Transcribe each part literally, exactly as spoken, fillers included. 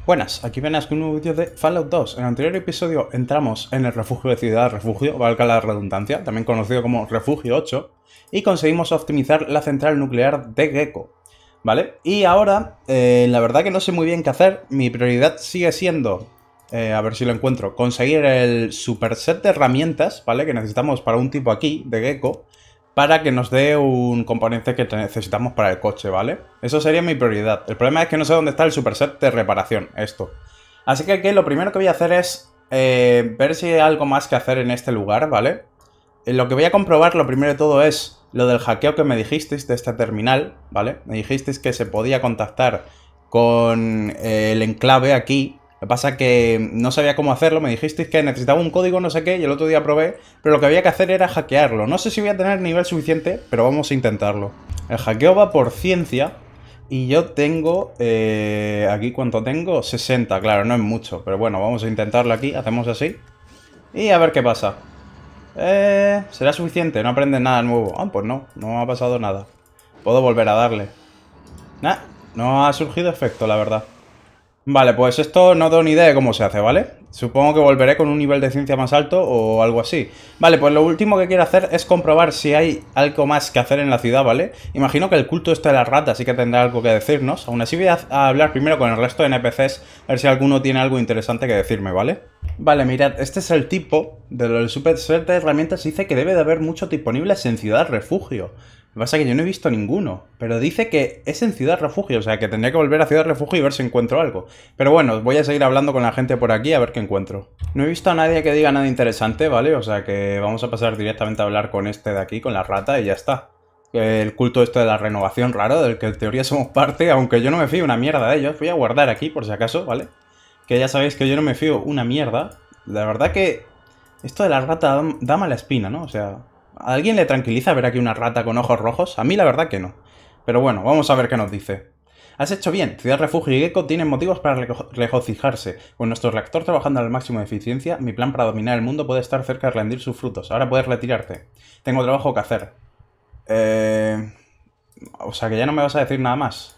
Buenas, aquí Venas con un nuevo vídeo de Fallout dos. En el anterior episodio entramos en el refugio de Ciudad Refugio, valga la redundancia, también conocido como Refugio ocho, y conseguimos optimizar la central nuclear de Gecko, ¿vale? Y ahora, eh, la verdad que no sé muy bien qué hacer. Mi prioridad sigue siendo, eh, a ver si lo encuentro, conseguir el super set de herramientas, ¿vale? Que necesitamos para un tipo aquí, de Gecko, para que nos dé un componente que necesitamos para el coche, ¿vale? Eso sería mi prioridad. El problema es que no sé dónde está el superset de reparación, esto. Así que aquí lo primero que voy a hacer es eh, ver si hay algo más que hacer en este lugar, ¿vale? Eh, lo que voy a comprobar, lo primero de todo, es lo del hackeo que me dijisteis de esta terminal, ¿vale? Me dijisteis que se podía contactar con eh, el enclave aquí. Lo que pasa es que no sabía cómo hacerlo, me dijisteis que necesitaba un código no sé qué y el otro día probé, pero lo que había que hacer era hackearlo. No sé si voy a tener nivel suficiente, pero vamos a intentarlo. El hackeo va por ciencia y yo tengo... Eh, aquí, ¿cuánto tengo? sesenta, claro, no es mucho, pero bueno, vamos a intentarlo aquí, hacemos así y a ver qué pasa. Eh, ¿será suficiente? No aprendes nada nuevo. Ah, pues no, no ha pasado nada. Puedo volver a darle. Nah, no ha surgido efecto, la verdad. Vale, pues esto no tengo ni idea de cómo se hace, ¿vale? Supongo que volveré con un nivel de ciencia más alto o algo así. Vale, pues lo último que quiero hacer es comprobar si hay algo más que hacer en la ciudad, ¿vale? Imagino que el culto este de las ratas sí que tendrá algo que decirnos. Aún así voy a hablar primero con el resto de N P Cs, a ver si alguno tiene algo interesante que decirme, ¿vale? Vale, mirad, este es el tipo del super set de herramientas. Dice que debe de haber muchos disponibles en Ciudad Refugio. Lo que pasa es que yo no he visto ninguno, pero dice que es en Ciudad Refugio, o sea que tendría que volver a Ciudad Refugio y ver si encuentro algo. Pero bueno, voy a seguir hablando con la gente por aquí a ver qué encuentro. No he visto a nadie que diga nada interesante, ¿vale? O sea que vamos a pasar directamente a hablar con este de aquí, con la rata, y ya está. El culto este de la renovación raro, del que en teoría somos parte, aunque yo no me fío una mierda de ellos. Voy a guardar aquí por si acaso, ¿vale? Que ya sabéis que yo no me fío una mierda. La verdad que esto de la rata da mala espina, ¿no? O sea... ¿A alguien le tranquiliza ver aquí una rata con ojos rojos? A mí la verdad que no. Pero bueno, vamos a ver qué nos dice. Has hecho bien. Ciudad Refugio y Gecko tienen motivos para regocijarse. Con nuestro reactor trabajando al máximo de eficiencia, mi plan para dominar el mundo puede estar cerca de rendir sus frutos. Ahora puedes retirarte. Tengo trabajo que hacer. Eh... O sea que ya no me vas a decir nada más.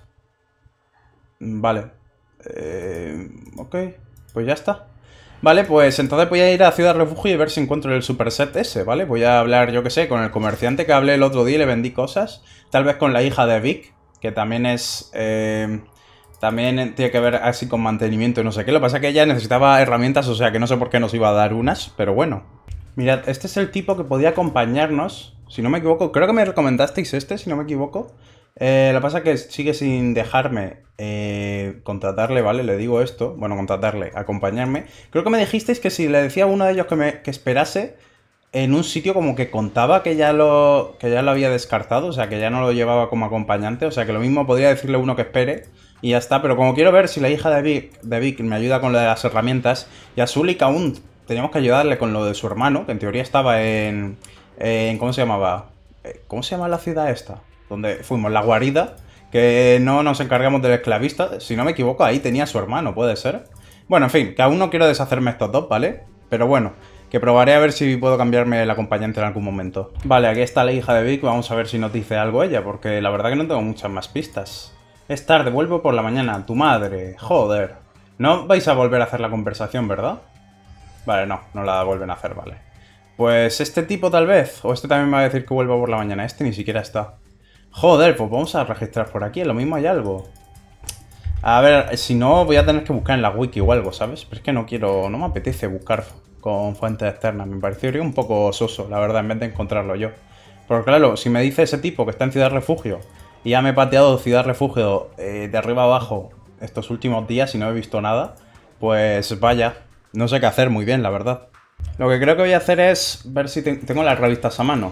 Vale. Eh... Ok. Pues ya está. Vale, pues entonces voy a ir a Ciudad Refugio y ver si encuentro el superset ese, ¿vale? Voy a hablar, yo que sé, con el comerciante que hablé el otro día y le vendí cosas. Tal vez con la hija de Vic, que también es... Eh, también tiene que ver así con mantenimiento y no sé qué. Lo que pasa es que ella necesitaba herramientas, o sea que no sé por qué nos iba a dar unas, pero bueno. Mirad, este es el tipo que podía acompañarnos, si no me equivoco. Creo que me recomendasteis este, si no me equivoco. Eh, lo que pasa es que sigue sin dejarme eh, contratarle, ¿vale? Le digo esto, bueno, contratarle, acompañarme. Creo que me dijisteis que si le decía a uno de ellos que, me, que esperase en un sitio como que contaba que ya, lo, que ya lo había descartado, o sea, que ya no lo llevaba como acompañante, o sea, que lo mismo podría decirle a uno que espere y ya está. Pero como quiero ver si la hija de Vic, de Vic me ayuda con lo de las herramientas, y a Zulik aún teníamos que ayudarle con lo de su hermano, que en teoría estaba en... en ¿cómo se llamaba? ¿Cómo se llama la ciudad esta? Donde fuimos, la guarida, que no nos encargamos del esclavista. Si no me equivoco, ahí tenía a su hermano, ¿puede ser? Bueno, en fin, que aún no quiero deshacerme estos dos, ¿vale? Pero bueno, que probaré a ver si puedo cambiarme el acompañante en algún momento. Vale, aquí está la hija de Vic, vamos a ver si nos dice algo ella, porque la verdad que no tengo muchas más pistas. Es tarde, vuelvo por la mañana, tu madre, joder. No vais a volver a hacer la conversación, ¿verdad? Vale, no, no la vuelven a hacer, vale. Pues este tipo tal vez, o este también me va a decir que vuelvo por la mañana, este ni siquiera está. Joder, pues vamos a registrar por aquí, lo mismo hay algo. A ver, si no voy a tener que buscar en la wiki o algo, ¿sabes? Pero es que no quiero, no me apetece buscar con fuentes externas. Me parecería un poco soso, la verdad, en vez de encontrarlo yo. Porque claro, si me dice ese tipo que está en Ciudad Refugio y ya me he pateado Ciudad Refugio eh, de arriba abajo estos últimos días y no he visto nada, pues vaya, no sé qué hacer muy bien, la verdad. Lo que creo que voy a hacer es ver si te tengo las revistas a mano.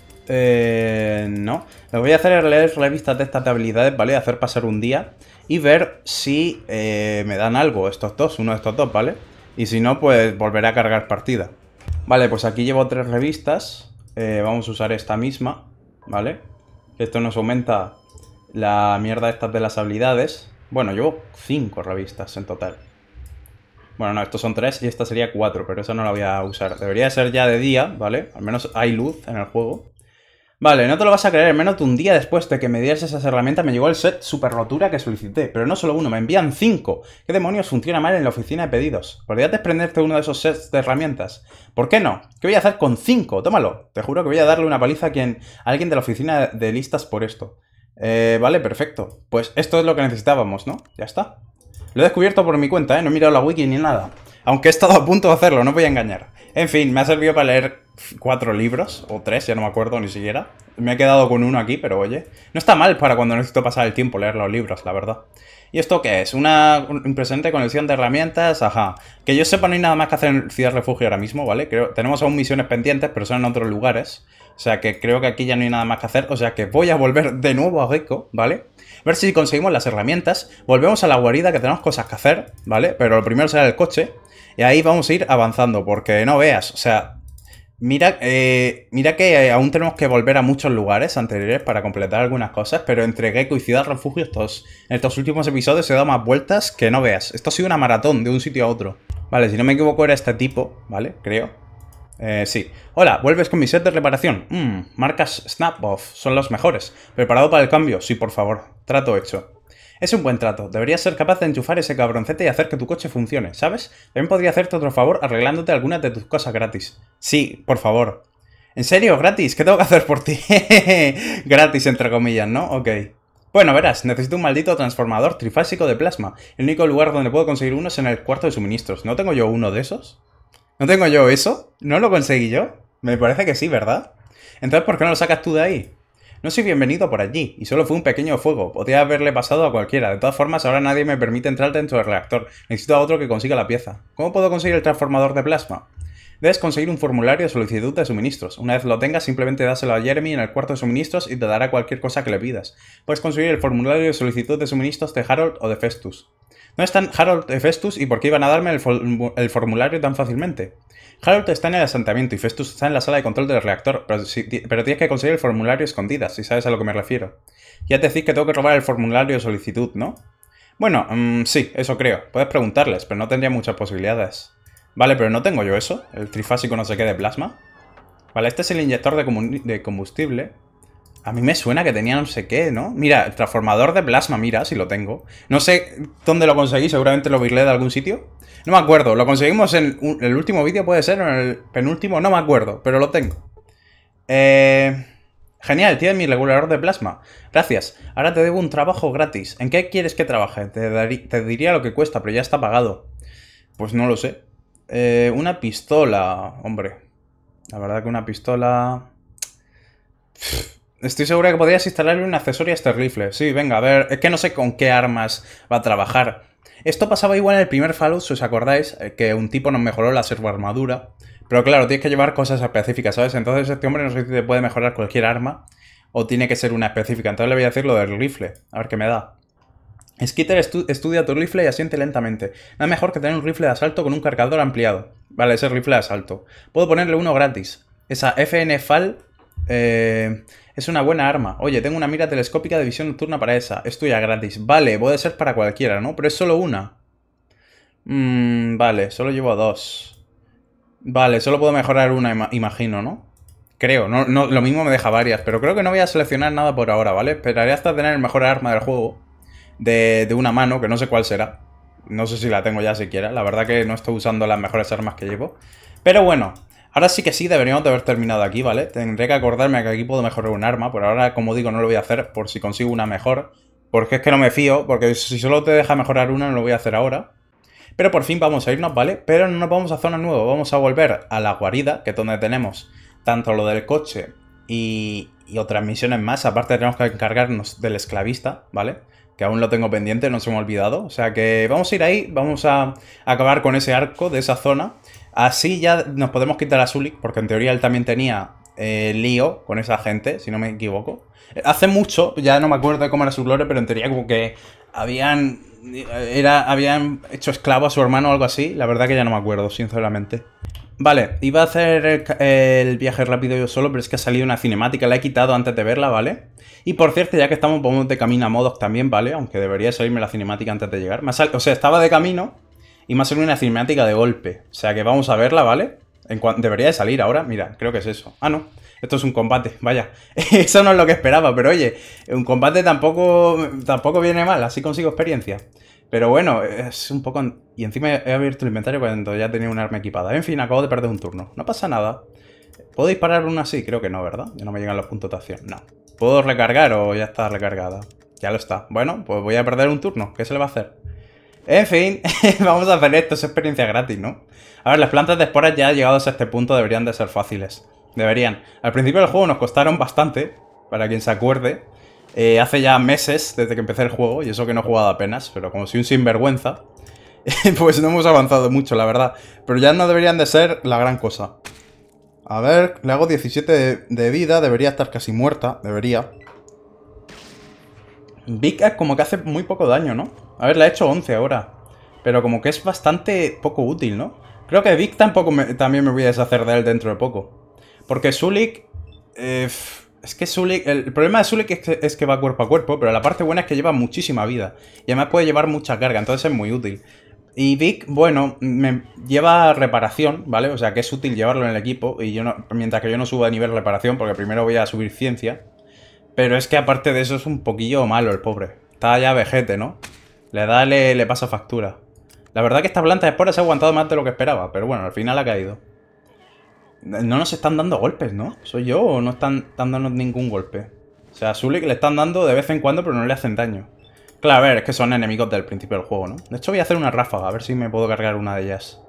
Eh, no. Lo que voy a hacer es leer revistas de estas de habilidades, ¿vale? Hacer pasar un día y ver si eh, me dan algo estos dos, uno de estos dos, ¿vale? Y si no, pues volveré a cargar partida. Vale, pues aquí llevo tres revistas. Eh, vamos a usar esta misma, ¿vale? Esto nos aumenta la mierda estas de las habilidades. Bueno, llevo cinco revistas en total. Bueno, no, estos son tres y esta sería cuatro, pero esa no la voy a usar. Debería ser ya de día, ¿vale? Al menos hay luz en el juego. Vale, no te lo vas a creer, menos de un día después de que me dieras esas herramientas me llegó el set super rotura que solicité, pero no solo uno, me envían cinco. ¿Qué demonios funciona mal en la oficina de pedidos? ¿Podrías desprenderte uno de esos sets de herramientas? ¿Por qué no? ¿Qué voy a hacer con cinco? Tómalo. Te juro que voy a darle una paliza a, quien, a alguien de la oficina de listas por esto. Eh, vale, perfecto. Pues esto es lo que necesitábamos, ¿no? Ya está. Lo he descubierto por mi cuenta, ¿eh? No he mirado la wiki ni nada. Aunque he estado a punto de hacerlo, no voy a engañar. En fin, me ha servido para leer cuatro libros, o tres, ya no me acuerdo ni siquiera. Me he quedado con uno aquí, pero oye, no está mal para cuando necesito pasar el tiempo leer los libros, la verdad. ¿Y esto qué es? ¿Una impresionante conexión de herramientas? Ajá. Que yo sepa, no hay nada más que hacer en Ciudad Refugio ahora mismo, ¿vale? Creo, tenemos aún misiones pendientes, pero son en otros lugares. O sea que creo que aquí ya no hay nada más que hacer. O sea que voy a volver de nuevo a Gecko, ¿vale? A ver si conseguimos las herramientas. Volvemos a la guarida, que tenemos cosas que hacer, ¿vale? Pero lo primero será el coche. Y ahí vamos a ir avanzando, porque no veas, o sea... Mira, eh, mira que aún tenemos que volver a muchos lugares anteriores para completar algunas cosas, pero entre Gecko y Ciudad Refugio estos, en estos últimos episodios he dado más vueltas que no veas. Esto ha sido una maratón de un sitio a otro. Vale, si no me equivoco era este tipo, ¿vale? Creo. Eh, sí. Hola, ¿vuelves con mi set de reparación? Mmm, marcas Snap-Off, son los mejores. ¿Preparado para el cambio? Sí, por favor. Trato hecho. Es un buen trato. Deberías ser capaz de enchufar ese cabroncete y hacer que tu coche funcione, ¿sabes? También podría hacerte otro favor arreglándote algunas de tus cosas gratis. Sí, por favor. ¿En serio? ¿Gratis? ¿Qué tengo que hacer por ti? Gratis, entre comillas, ¿no? Ok. Bueno, verás, necesito un maldito transformador trifásico de plasma. El único lugar donde puedo conseguir uno es en el cuarto de suministros. ¿No tengo yo uno de esos? ¿No tengo yo eso? ¿No lo conseguí yo? Me parece que sí, ¿verdad? Entonces, ¿por qué no lo sacas tú de ahí? No soy bienvenido por allí, y solo fue un pequeño fuego. Podría haberle pasado a cualquiera. De todas formas, ahora nadie me permite entrar dentro del reactor. Necesito a otro que consiga la pieza. ¿Cómo puedo conseguir el transformador de plasma? Debes conseguir un formulario de solicitud de suministros. Una vez lo tengas, simplemente dáselo a Jeremy en el cuarto de suministros y te dará cualquier cosa que le pidas. Puedes conseguir el formulario de solicitud de suministros de Harold o de Festus. ¿Dónde están Harold y Festus y por qué iban a darme el, for el formulario tan fácilmente? Harold está en el asentamiento y Festus está en la sala de control del reactor, pero, si, pero tienes que conseguir el formulario escondidas, si sabes a lo que me refiero. Ya te decís que tengo que robar el formulario de solicitud, ¿no? Bueno, mmm, sí, eso creo. Puedes preguntarles, pero no tendría muchas posibilidades. Vale, pero no tengo yo eso, el trifásico no sé qué de plasma. Vale, este es el inyector de, de combustible. A mí me suena que tenía no sé qué, ¿no? Mira, el transformador de plasma, mira, si lo tengo. No sé dónde lo conseguí, seguramente lo virlé de algún sitio. No me acuerdo, lo conseguimos en un, el último vídeo, puede ser, o en el penúltimo, no me acuerdo, pero lo tengo. Eh... Genial, tienes mi regulador de plasma. Gracias, ahora te debo un trabajo gratis. ¿En qué quieres que trabaje? Te, darí, te diría lo que cuesta, pero ya está pagado. Pues no lo sé. Eh, una pistola, hombre. La verdad que una pistola... Estoy seguro que podrías instalarle un accesorio a este rifle. Sí, venga, a ver, es que no sé con qué armas va a trabajar. Esto pasaba igual en el primer Fallout, si os acordáis, que un tipo nos mejoró la servoarmadura. Pero claro, tienes que llevar cosas específicas, ¿sabes? Entonces este hombre no sé si te puede mejorar cualquier arma o tiene que ser una específica. Entonces le voy a decir lo del rifle, a ver qué me da. Skitter estu estudia tu rifle y asiente lentamente. Nada mejor que tener un rifle de asalto con un cargador ampliado. Vale, ese rifle de asalto. Puedo ponerle uno gratis. Esa F N Fal... Eh... Es una buena arma. Oye, tengo una mira telescópica de visión nocturna para esa. Es tuya gratis. Vale, puede ser para cualquiera, ¿no? Pero es solo una. Mmm, vale, solo llevo dos. Vale, solo puedo mejorar una, ima imagino, ¿no? Creo, no, no, lo mismo me deja varias, pero creo que no voy a seleccionar nada por ahora, ¿vale? Esperaré hasta tener el mejor arma del juego. De, de una mano, que no sé cuál será. No sé si la tengo ya siquiera. La verdad que no estoy usando las mejores armas que llevo. Pero bueno... Ahora sí que sí, deberíamos de haber terminado aquí, ¿vale? Tendré que acordarme que aquí puedo mejorar un arma. Por ahora, como digo, no lo voy a hacer por si consigo una mejor. Porque es que no me fío, porque si solo te deja mejorar una, no lo voy a hacer ahora. Pero por fin vamos a irnos, ¿vale? Pero no nos vamos a zona nueva, vamos a volver a la guarida, que es donde tenemos tanto lo del coche y, y otras misiones más. Aparte tenemos que encargarnos del esclavista, ¿vale? Que aún lo tengo pendiente, no se me ha olvidado. O sea que vamos a ir ahí, vamos a acabar con ese arco de esa zona. Así ya nos podemos quitar a Zulik, porque en teoría él también tenía eh, lío con esa gente, si no me equivoco. Hace mucho, ya no me acuerdo de cómo era su gloria, pero en teoría como que habían, era, habían hecho esclavo a su hermano o algo así. La verdad que ya no me acuerdo, sinceramente. Vale, iba a hacer el, el viaje rápido yo solo, pero es que ha salido una cinemática, la he quitado antes de verla, ¿vale? Y por cierto, ya que estamos, vamos de camino a Modoc también, ¿vale? Aunque debería salirme la cinemática antes de llegar. Me sal... O sea, estaba de camino... Y me ha salido una cinemática de golpe. O sea que vamos a verla, ¿vale? En debería de salir ahora. Mira, creo que es eso. Ah, no. Esto es un combate, vaya. Eso no es lo que esperaba, pero oye, un combate tampoco, tampoco viene mal, así consigo experiencia. Pero bueno, es un poco... Y encima he abierto el inventario cuando ya tenía un arma equipada. En fin, acabo de perder un turno. No pasa nada. ¿Puedo disparar una así? Creo que no, ¿verdad? Ya no me llegan los puntos de acción. No. ¿Puedo recargar o ya está recargada? Ya lo está. Bueno, pues voy a perder un turno. ¿Qué se le va a hacer? En fin, vamos a hacer esto. Es experiencia gratis, ¿no? A ver, las plantas de esporas ya llegados a este punto deberían de ser fáciles. Deberían. Al principio del juego nos costaron bastante, para quien se acuerde. Eh, hace ya meses desde que empecé el juego, y eso que no he jugado apenas, pero como soy un sinvergüenza, pues no hemos avanzado mucho, la verdad. Pero ya no deberían de ser la gran cosa. A ver, le hago diecisiete de, de vida, debería estar casi muerta, debería. Vic es como que hace muy poco daño, ¿no? A ver, le ha hecho once ahora, pero como que es bastante poco útil, ¿no? Creo que Vic tampoco me, también me voy a deshacer de él dentro de poco. Porque Zulik... Eh, es que Zulik... El problema de Zulik es que, es que va cuerpo a cuerpo, pero la parte buena es que lleva muchísima vida. Y además puede llevar mucha carga, entonces es muy útil. Y Vic, bueno, me lleva reparación, ¿vale? O sea que es útil llevarlo en el equipo. Y yo no, mientras que yo no suba de nivel reparación, porque primero voy a subir ciencia. Pero es que aparte de eso es un poquillo malo el pobre. Está ya vejete, ¿no? Le da, le, le pasa factura. La verdad que esta planta de esporas ha aguantado más de lo que esperaba, pero bueno, al final ha caído. No nos están dando golpes, ¿no? ¿Soy yo o no están dándonos ningún golpe? O sea, a Zulik le están dando de vez en cuando, pero no le hacen daño. Claro, a ver, es que son enemigos del principio del juego, ¿no? De hecho voy a hacer una ráfaga, a ver si me puedo cargar una de ellas.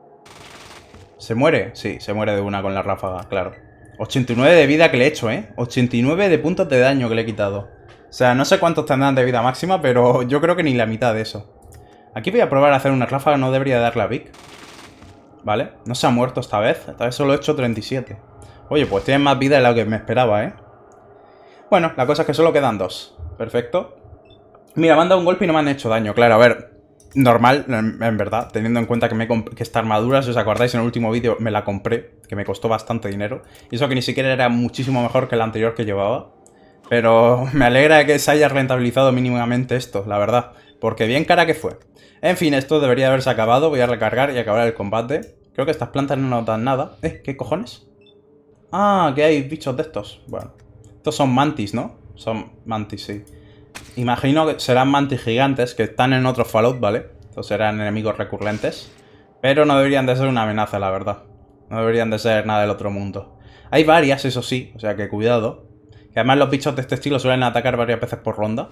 ¿Se muere? Sí, se muere de una con la ráfaga, claro. ochenta y nueve de vida que le he hecho, ¿eh? ochenta y nueve de puntos de daño que le he quitado. O sea, no sé cuántos tendrán de vida máxima, pero yo creo que ni la mitad de eso. Aquí voy a probar a hacer una ráfaga, no debería darle a Vic. Vale, no se ha muerto esta vez. Esta vez solo he hecho treinta y siete. Oye, pues tienen más vida de lo que me esperaba, ¿eh? Bueno, la cosa es que solo quedan dos. Perfecto. Mira, me han dado un golpe y no me han hecho daño. Claro, a ver, normal, en, en verdad. Teniendo en cuenta que, me que esta armadura, si os acordáis, en el último vídeo me la compré. Que me costó bastante dinero. Y eso que ni siquiera era muchísimo mejor que la anterior que llevaba. Pero me alegra que se haya rentabilizado mínimamente esto, la verdad. Porque bien cara que fue. En fin, esto debería haberse acabado. Voy a recargar y acabar el combate. Creo que estas plantas no nos dan nada. ¿Eh? ¿Qué cojones? Ah, que hay bichos de estos. Bueno. Estos son mantis, ¿no? Son mantis, sí. Imagino que serán mantis gigantes que están en otro Fallout, ¿vale? Estos serán enemigos recurrentes. Pero no deberían de ser una amenaza, la verdad. No deberían de ser nada del otro mundo. Hay varias, eso sí. O sea que cuidado. Que además los bichos de este estilo suelen atacar varias veces por ronda.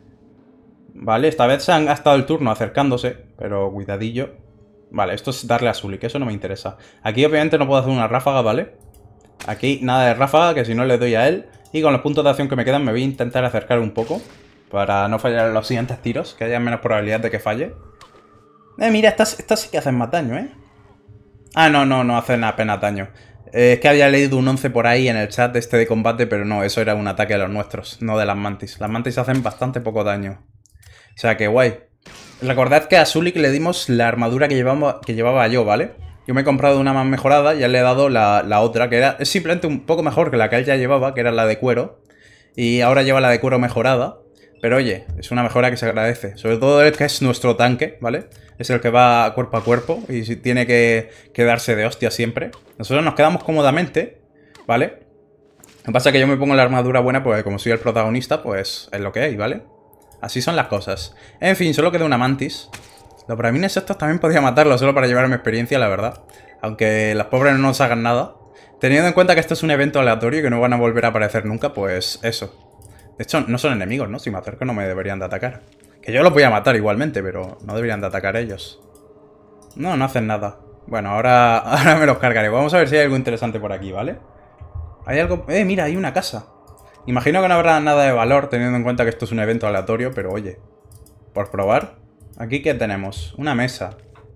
Vale, esta vez se han gastado el turno acercándose, pero cuidadillo. Vale, esto es darle a Zulik, eso no me interesa. Aquí obviamente no puedo hacer una ráfaga, ¿vale? Aquí nada de ráfaga, que si no le doy a él. Y con los puntos de acción que me quedan me voy a intentar acercar un poco. Para no fallar en los siguientes tiros, que haya menos probabilidad de que falle. Eh, mira, estas, estas sí que hacen más daño, ¿eh? Ah, no, no, no hacen apenas daño. Eh, es que había leído un once por ahí en el chat este de combate, pero no, eso era un ataque de los nuestros, no de las mantis. Las mantis hacen bastante poco daño. O sea que guay. Recordad que a Zulik le dimos la armadura que llevaba, que llevaba yo, ¿vale? Yo me he comprado una más mejorada y él le he dado la, la otra, que era es simplemente un poco mejor que la que él ya llevaba, que era la de cuero. Y ahora lleva la de cuero mejorada. Pero oye, es una mejora que se agradece. Sobre todo el que es nuestro tanque, ¿vale? Es el que va cuerpo a cuerpo y si tiene que quedarse de hostia siempre. Nosotros nos quedamos cómodamente, ¿vale? Lo que pasa es que yo me pongo la armadura buena porque como soy el protagonista, pues es lo que hay, ¿vale? Así son las cosas. En fin, solo queda una mantis. Los bramines estos también podría matarlos solo para llevarme experiencia, la verdad. Aunque las pobres no nos hagan nada. Teniendo en cuenta que esto es un evento aleatorio y que no van a volver a aparecer nunca, pues eso. De hecho, no son enemigos, ¿no? Si me acerco no me deberían de atacar. Que yo los voy a matar igualmente, pero no deberían de atacar ellos. No, no hacen nada. Bueno, ahora, ahora me los cargaré. Vamos a ver si hay algo interesante por aquí, ¿vale? Hay algo... Eh, mira, hay una casa. Imagino que no habrá nada de valor, teniendo en cuenta que esto es un evento aleatorio, pero oye, por probar. ¿Aquí qué tenemos? Una mesa.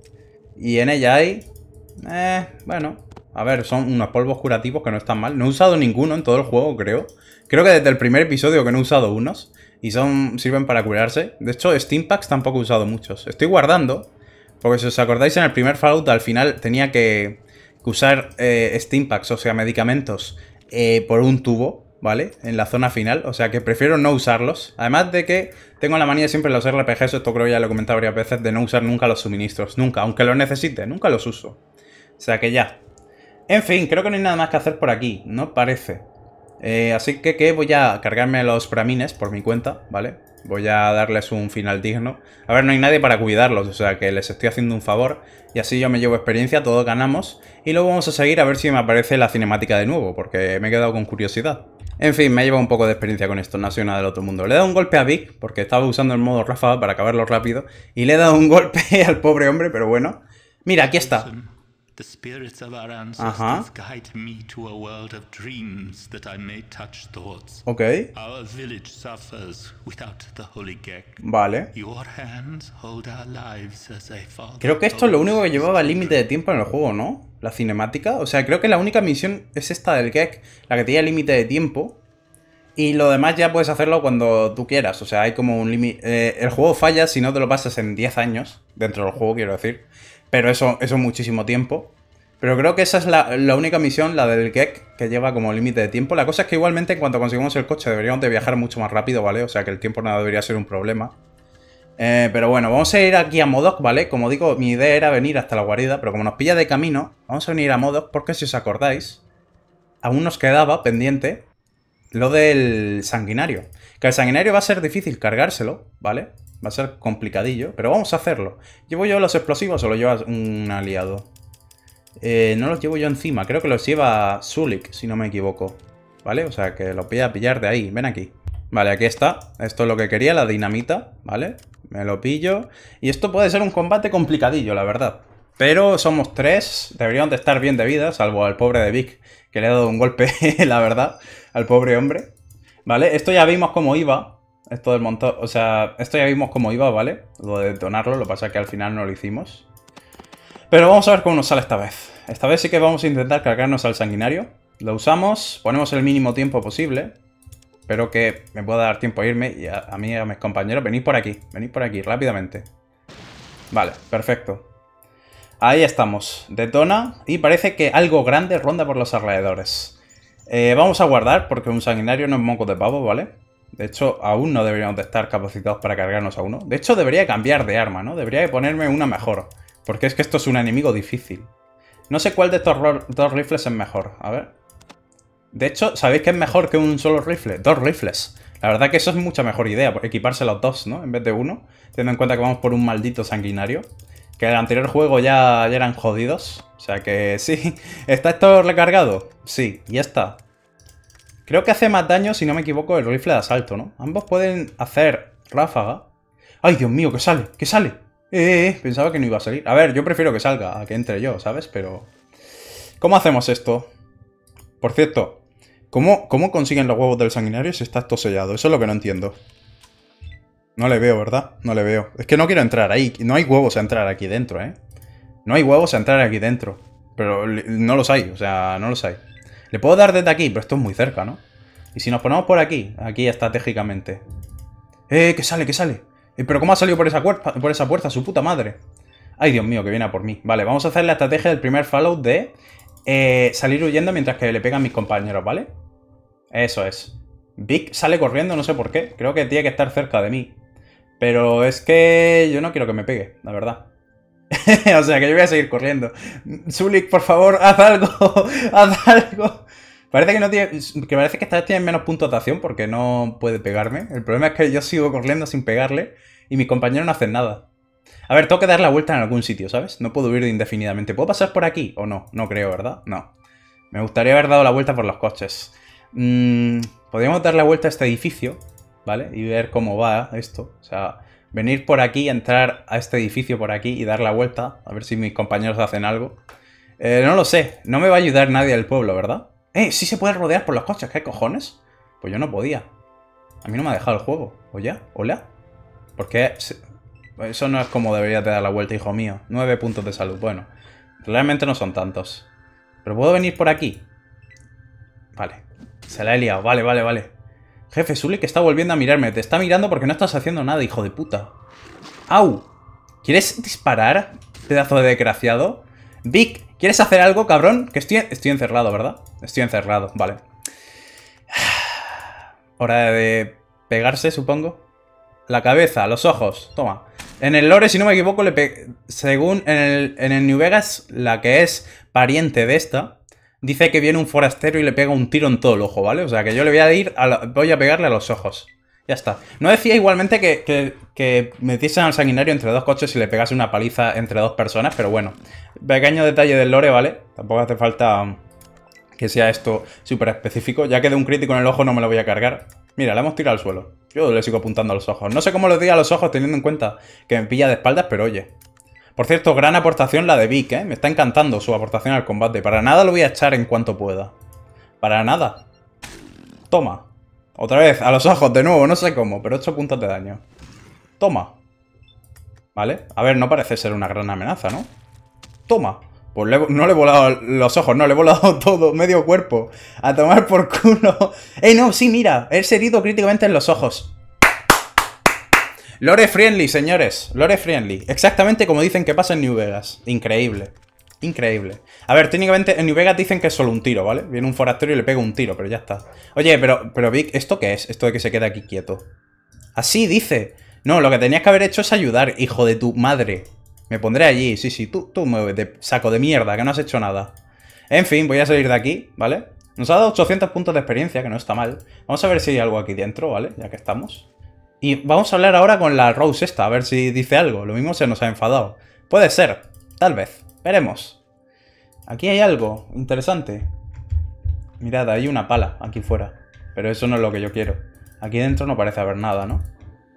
Y en ella hay... Eh, bueno... A ver, son unos polvos curativos que no están mal. No he usado ninguno en todo el juego, creo. Creo que desde el primer episodio que no he usado unos. Y son sirven para curarse. De hecho, Steam Packs tampoco he usado muchos. Estoy guardando. Porque si os acordáis, en el primer Fallout al final tenía que, que usar eh, Steam Packs, o sea, medicamentos, eh, por un tubo, ¿vale? En la zona final. O sea que prefiero no usarlos. Además de que tengo la manía siempre en los R P Gs, esto creo que ya lo he comentado varias veces, de no usar nunca los suministros. Nunca, aunque los necesite, nunca los uso. O sea que ya... En fin, creo que no hay nada más que hacer por aquí, no parece. Eh, así que, que voy a cargarme los bramines por mi cuenta, ¿vale? Voy a darles un final digno. A ver, no hay nadie para cuidarlos, o sea que les estoy haciendo un favor. Y así yo me llevo experiencia, todos ganamos. Y luego vamos a seguir a ver si me aparece la cinemática de nuevo, porque me he quedado con curiosidad. En fin, me he llevado un poco de experiencia con esto, no ha sido nada del otro mundo. Le he dado un golpe a Vic, porque estaba usando el modo ráfaga para acabarlo rápido. Y le he dado un golpe al pobre hombre, pero bueno. Mira, aquí está. The spirits of our Ajá. ancestors guide me to a world of dreams that I may touch thoughts. Ok. Our village suffers without the holy Gek. Vale. Your hands hold our lives as a father. Creo que esto es lo único que llevaba límite de tiempo en el juego, ¿no? La cinemática. O sea, creo que la única misión es esta del Gek, la que tiene límite de tiempo. Y lo demás ya puedes hacerlo cuando tú quieras. O sea, hay como un límite... Eh, el juego falla si no te lo pasas en diez años. Dentro del juego, quiero decir. Pero eso, eso es muchísimo tiempo. Pero creo que esa es la, la única misión, la del Gek, que lleva como límite de tiempo. La cosa es que igualmente en cuanto conseguimos el coche deberíamos de viajar mucho más rápido, ¿vale? O sea que el tiempo no debería ser un problema. Eh, pero bueno, vamos a ir aquí a Modok, ¿vale? Como digo, mi idea era venir hasta la guarida, pero como nos pilla de camino, vamos a venir a Modok porque si os acordáis, aún nos quedaba pendiente lo del sanguinario. Que el sanguinario va a ser difícil cargárselo, ¿vale? Va a ser complicadillo, pero vamos a hacerlo. ¿Llevo yo los explosivos o lo lleva un aliado? Eh, no los llevo yo encima, creo que los lleva Zulik, si no me equivoco. ¿Vale? O sea, que los voy a pillar de ahí. Ven aquí. Vale, aquí está. Esto es lo que quería, la dinamita, ¿vale? Me lo pillo. Y esto puede ser un combate complicadillo, la verdad. Pero somos tres, deberíamos de estar bien de vida, salvo al pobre de Vic, que le ha dado un golpe, la verdad, al pobre hombre. ¿Vale? Esto ya vimos cómo iba. Esto del montón, o sea, esto ya vimos cómo iba, ¿vale? Lo de detonarlo, lo que pasa es que al final no lo hicimos. Pero vamos a ver cómo nos sale esta vez. Esta vez sí que vamos a intentar cargarnos al sanguinario. Lo usamos, ponemos el mínimo tiempo posible. Espero que me pueda dar tiempo a irme y a, a mí y a mis compañeros. Venid por aquí, venid por aquí, rápidamente. Vale, perfecto. Ahí estamos. Detona y parece que algo grande ronda por los alrededores. Eh, vamos a guardar porque un sanguinario no es moco de pavo, ¿vale? De hecho, aún no deberíamos de estar capacitados para cargarnos a uno. De hecho, debería cambiar de arma, ¿no? Debería de ponerme una mejor. Porque es que esto es un enemigo difícil. No sé cuál de estos dos rifles es mejor. A ver. De hecho, ¿sabéis qué es mejor que un solo rifle? Dos rifles. La verdad que eso es mucha mejor idea. Equiparse los dos, ¿no? En vez de uno. Teniendo en cuenta que vamos por un maldito sanguinario. Que en el anterior juego ya, ya eran jodidos. O sea que sí. ¿Está esto recargado? Sí. Y ya está. Creo que hace más daño, si no me equivoco, el rifle de asalto, ¿no? Ambos pueden hacer ráfaga. ¡Ay, Dios mío! ¡Que sale! ¡Que sale! Eh, eh, pensaba que no iba a salir. A ver, yo prefiero que salga a que entre yo, ¿sabes? Pero... ¿cómo hacemos esto? Por cierto, ¿cómo, cómo consiguen los huevos del sanguinario si está esto sellado? Eso es lo que no entiendo. No le veo, ¿verdad? No le veo. Es que no quiero entrar ahí. No hay huevos a entrar aquí dentro, ¿eh? No hay huevos a entrar aquí dentro. Pero no los hay, o sea, no los hay. Le puedo dar desde aquí, pero esto es muy cerca, ¿no? Y si nos ponemos por aquí, aquí estratégicamente. ¡Eh, que sale, que sale! Eh, ¿Pero cómo ha salido por esa, por esa puerta? ¡Su puta madre! ¡Ay, Dios mío, que viene a por mí! Vale, vamos a hacer la estrategia del primer Fallout de eh, salir huyendo mientras que le pegan mis compañeros, ¿vale? Eso es. Vic sale corriendo, no sé por qué. Creo que tiene que estar cerca de mí. Pero es que yo no quiero que me pegue, la verdad. O sea, que yo voy a seguir corriendo. Zulik, por favor, haz algo. Haz algo. Parece que no tiene. Que parece que esta vez tiene menos puntos de acción porque no puede pegarme. El problema es que yo sigo corriendo sin pegarle y mis compañeros no hacen nada. A ver, tengo que dar la vuelta en algún sitio, ¿sabes? No puedo huir indefinidamente. ¿Puedo pasar por aquí o no? No creo, ¿verdad? No. Me gustaría haber dado la vuelta por los coches. Mm, podríamos dar la vuelta a este edificio, ¿vale? Y ver cómo va esto. O sea, venir por aquí, entrar a este edificio por aquí y dar la vuelta. A ver si mis compañeros hacen algo. Eh, no lo sé. No me va a ayudar nadie del pueblo, ¿verdad? ¡Eh! Sí se puede rodear por los coches. ¿Qué cojones? Pues yo no podía. A mí no me ha dejado el juego. ¿O ya? ¿Hola? ¿Por qué? Eso no es como deberías de dar la vuelta, hijo mío. Nueve puntos de salud. Bueno, realmente no son tantos. ¿Pero puedo venir por aquí? Vale. Se la he liado. Vale, vale, vale. Jefe, Zulik está volviendo a mirarme. Te está mirando porque no estás haciendo nada, hijo de puta. ¡Au! ¿Quieres disparar, pedazo de desgraciado? Vic, ¿quieres hacer algo, cabrón? Que estoy, estoy encerrado, ¿verdad? Estoy encerrado, vale. Hora de pegarse, supongo. La cabeza, los ojos, toma. En el lore, si no me equivoco, le pe... según en el, en el New Vegas, la que es pariente de esta, dice que viene un forastero y le pega un tiro en todo el ojo, ¿vale? O sea que yo le voy a ir, a la... voy a pegarle a los ojos. Ya está. No decía igualmente que, que, que metiesen al sanguinario entre dos coches y le pegase una paliza entre dos personas, pero bueno. Pequeño detalle del lore, ¿vale? Tampoco hace falta que sea esto súper específico. Ya que de un crítico en el ojo no me lo voy a cargar. Mira, le hemos tirado al suelo. Yo le sigo apuntando a los ojos. No sé cómo le doy a los ojos teniendo en cuenta que me pilla de espaldas, pero oye. Por cierto, gran aportación la de Vic, ¿eh? Me está encantando su aportación al combate. Para nada lo voy a echar en cuanto pueda. Para nada. Toma. Otra vez, a los ojos, de nuevo, no sé cómo, pero ocho puntos de daño. Toma. ¿Vale? A ver, no parece ser una gran amenaza, ¿no? Toma. Pues le, no le he volado los ojos, no, le he volado todo, medio cuerpo. A tomar por culo. ¡Eh, no! Sí, mira, es herido críticamente en los ojos. Lore friendly, señores. Lore friendly. Exactamente como dicen que pasa en New Vegas. Increíble. Increíble. A ver, técnicamente en New Vegas dicen que es solo un tiro, ¿vale? Viene un forastero y le pega un tiro, pero ya está. Oye, pero, pero Vic, ¿esto qué es? Esto de que se quede aquí quieto. Así dice. No, lo que tenías que haber hecho es ayudar, hijo de tu madre. Me pondré allí, sí, sí, tú, tú muévete, saco de mierda, que no has hecho nada. En fin, voy a salir de aquí, ¿vale? Nos ha dado ochocientos puntos de experiencia, que no está mal. Vamos a ver si hay algo aquí dentro, ¿vale? Ya que estamos. Y vamos a hablar ahora con la Rose esta, a ver si dice algo. Lo mismo se nos ha enfadado. Puede ser, tal vez. Veremos. Aquí hay algo interesante. Mirad, hay una pala aquí fuera. Pero eso no es lo que yo quiero. Aquí dentro no parece haber nada, ¿no?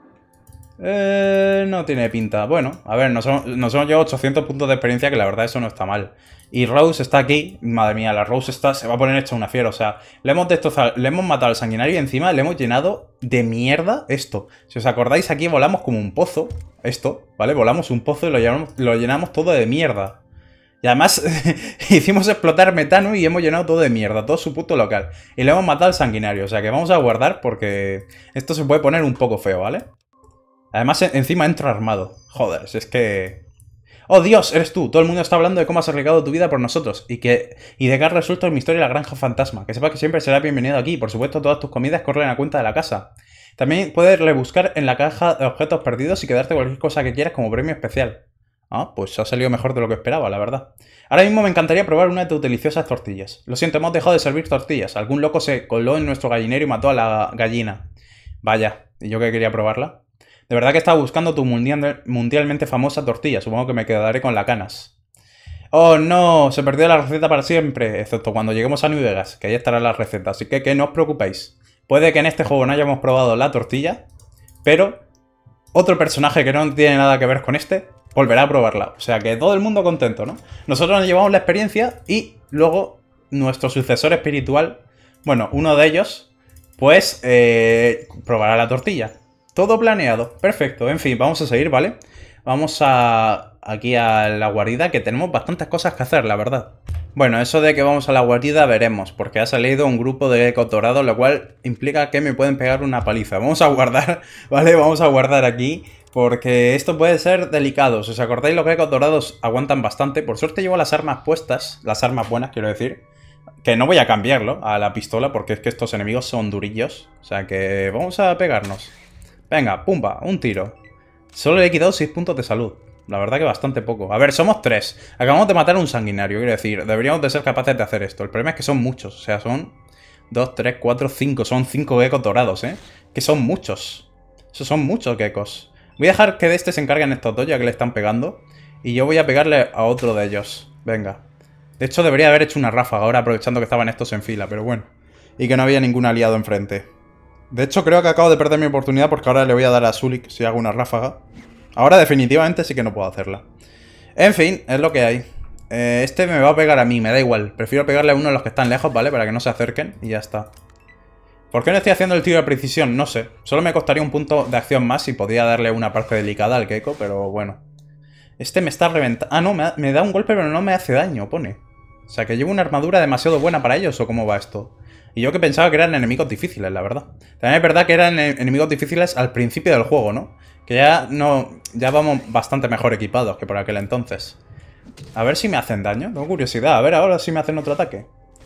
Eh, no tiene pinta. Bueno, a ver, nos hemos, nos hemos llevado ochocientos puntos de experiencia, que la verdad eso no está mal. Y Rose está aquí. Madre mía, la Rose está, se va a poner hecha una fiera. O sea, le hemos destrozado, le hemos matado al sanguinario y encima le hemos llenado de mierda esto. Si os acordáis, aquí volamos como un pozo. Esto, ¿vale? Volamos un pozo y lo llenamos, lo llenamos todo de mierda. Y además hicimos explotar metano y hemos llenado todo de mierda, todo su puto local. Y le hemos matado al sanguinario, o sea que vamos a guardar porque esto se puede poner un poco feo, ¿vale? Además encima entro armado. Joder, si es que... ¡Oh, Dios! Eres tú. Todo el mundo está hablando de cómo has arriesgado tu vida por nosotros. Y que y de qué ha resuelto el misterio de la granja fantasma. Que sepas que siempre será bienvenido aquí. Por supuesto, todas tus comidas corren a cuenta de la casa. También puedes rebuscar en la caja de objetos perdidos y quedarte cualquier cosa que quieras como premio especial. Ah, pues ha salido mejor de lo que esperaba, la verdad. Ahora mismo me encantaría probar una de tus deliciosas tortillas. Lo siento, hemos dejado de servir tortillas. Algún loco se coló en nuestro gallinero y mató a la gallina. Vaya, ¿y yo que quería probarla? De verdad que estaba buscando tu mundial, mundialmente famosa tortilla. Supongo que me quedaré con la canas. Oh, no, se perdió la receta para siempre. Excepto cuando lleguemos a New Vegas, que ahí estará la receta. Así que que no os preocupéis. Puede que en este juego no hayamos probado la tortilla, pero otro personaje que no tiene nada que ver con este volverá a probarla. O sea que todo el mundo contento, ¿no? Nosotros nos llevamos la experiencia y luego nuestro sucesor espiritual, bueno, uno de ellos, pues eh, probará la tortilla. Todo planeado. Perfecto. En fin, vamos a seguir, ¿vale? Vamos a aquí a la guarida, que tenemos bastantes cosas que hacer, la verdad. Bueno, eso de que vamos a la guarida veremos, porque ha salido un grupo de ecos dorados, lo cual implica que me pueden pegar una paliza. Vamos a guardar, ¿vale? Vamos a guardar aquí, porque esto puede ser delicado. Si os acordáis, los ecos dorados aguantan bastante. Por suerte llevo las armas puestas, las armas buenas, quiero decir. Que no voy a cambiarlo a la pistola, porque es que estos enemigos son durillos. O sea que vamos a pegarnos. Venga, pumba, un tiro. Solo le he quitado seis puntos de salud. La verdad que bastante poco. A ver, somos tres. Acabamos de matar a un sanguinario, quiero decir. Deberíamos de ser capaces de hacer esto. El problema es que son muchos. O sea, son dos, tres, cuatro, cinco. Son cinco geckos dorados, ¿eh? Que son muchos. Esos son muchos geckos. Voy a dejar que de este se encarguen estos dos, ya que le están pegando. Y yo voy a pegarle a otro de ellos. Venga. De hecho, debería haber hecho una ráfaga ahora, aprovechando que estaban estos en fila, pero bueno. Y que no había ningún aliado enfrente. De hecho, creo que acabo de perder mi oportunidad porque ahora le voy a dar a Zulik si hago una ráfaga. Ahora definitivamente sí que no puedo hacerla. En fin, es lo que hay. Eh, este me va a pegar a mí, me da igual. Prefiero pegarle a uno de los que están lejos, ¿vale? Para que no se acerquen y ya está. ¿Por qué no estoy haciendo el tiro de precisión? No sé. Solo me costaría un punto de acción más si podía darle una parte delicada al gecko, pero bueno. Este me está reventando... Ah, no, me, da, me da un golpe pero no me hace daño, pone. O sea, que llevo una armadura demasiado buena para ellos, ¿o cómo va esto? Y yo que pensaba que eran enemigos difíciles, la verdad. También es verdad que eran enemigos difíciles al principio del juego, ¿no? Que ya no ya vamos bastante mejor equipados que por aquel entonces. A ver si me hacen daño. Tengo curiosidad. A ver ahora si me hacen otro ataque.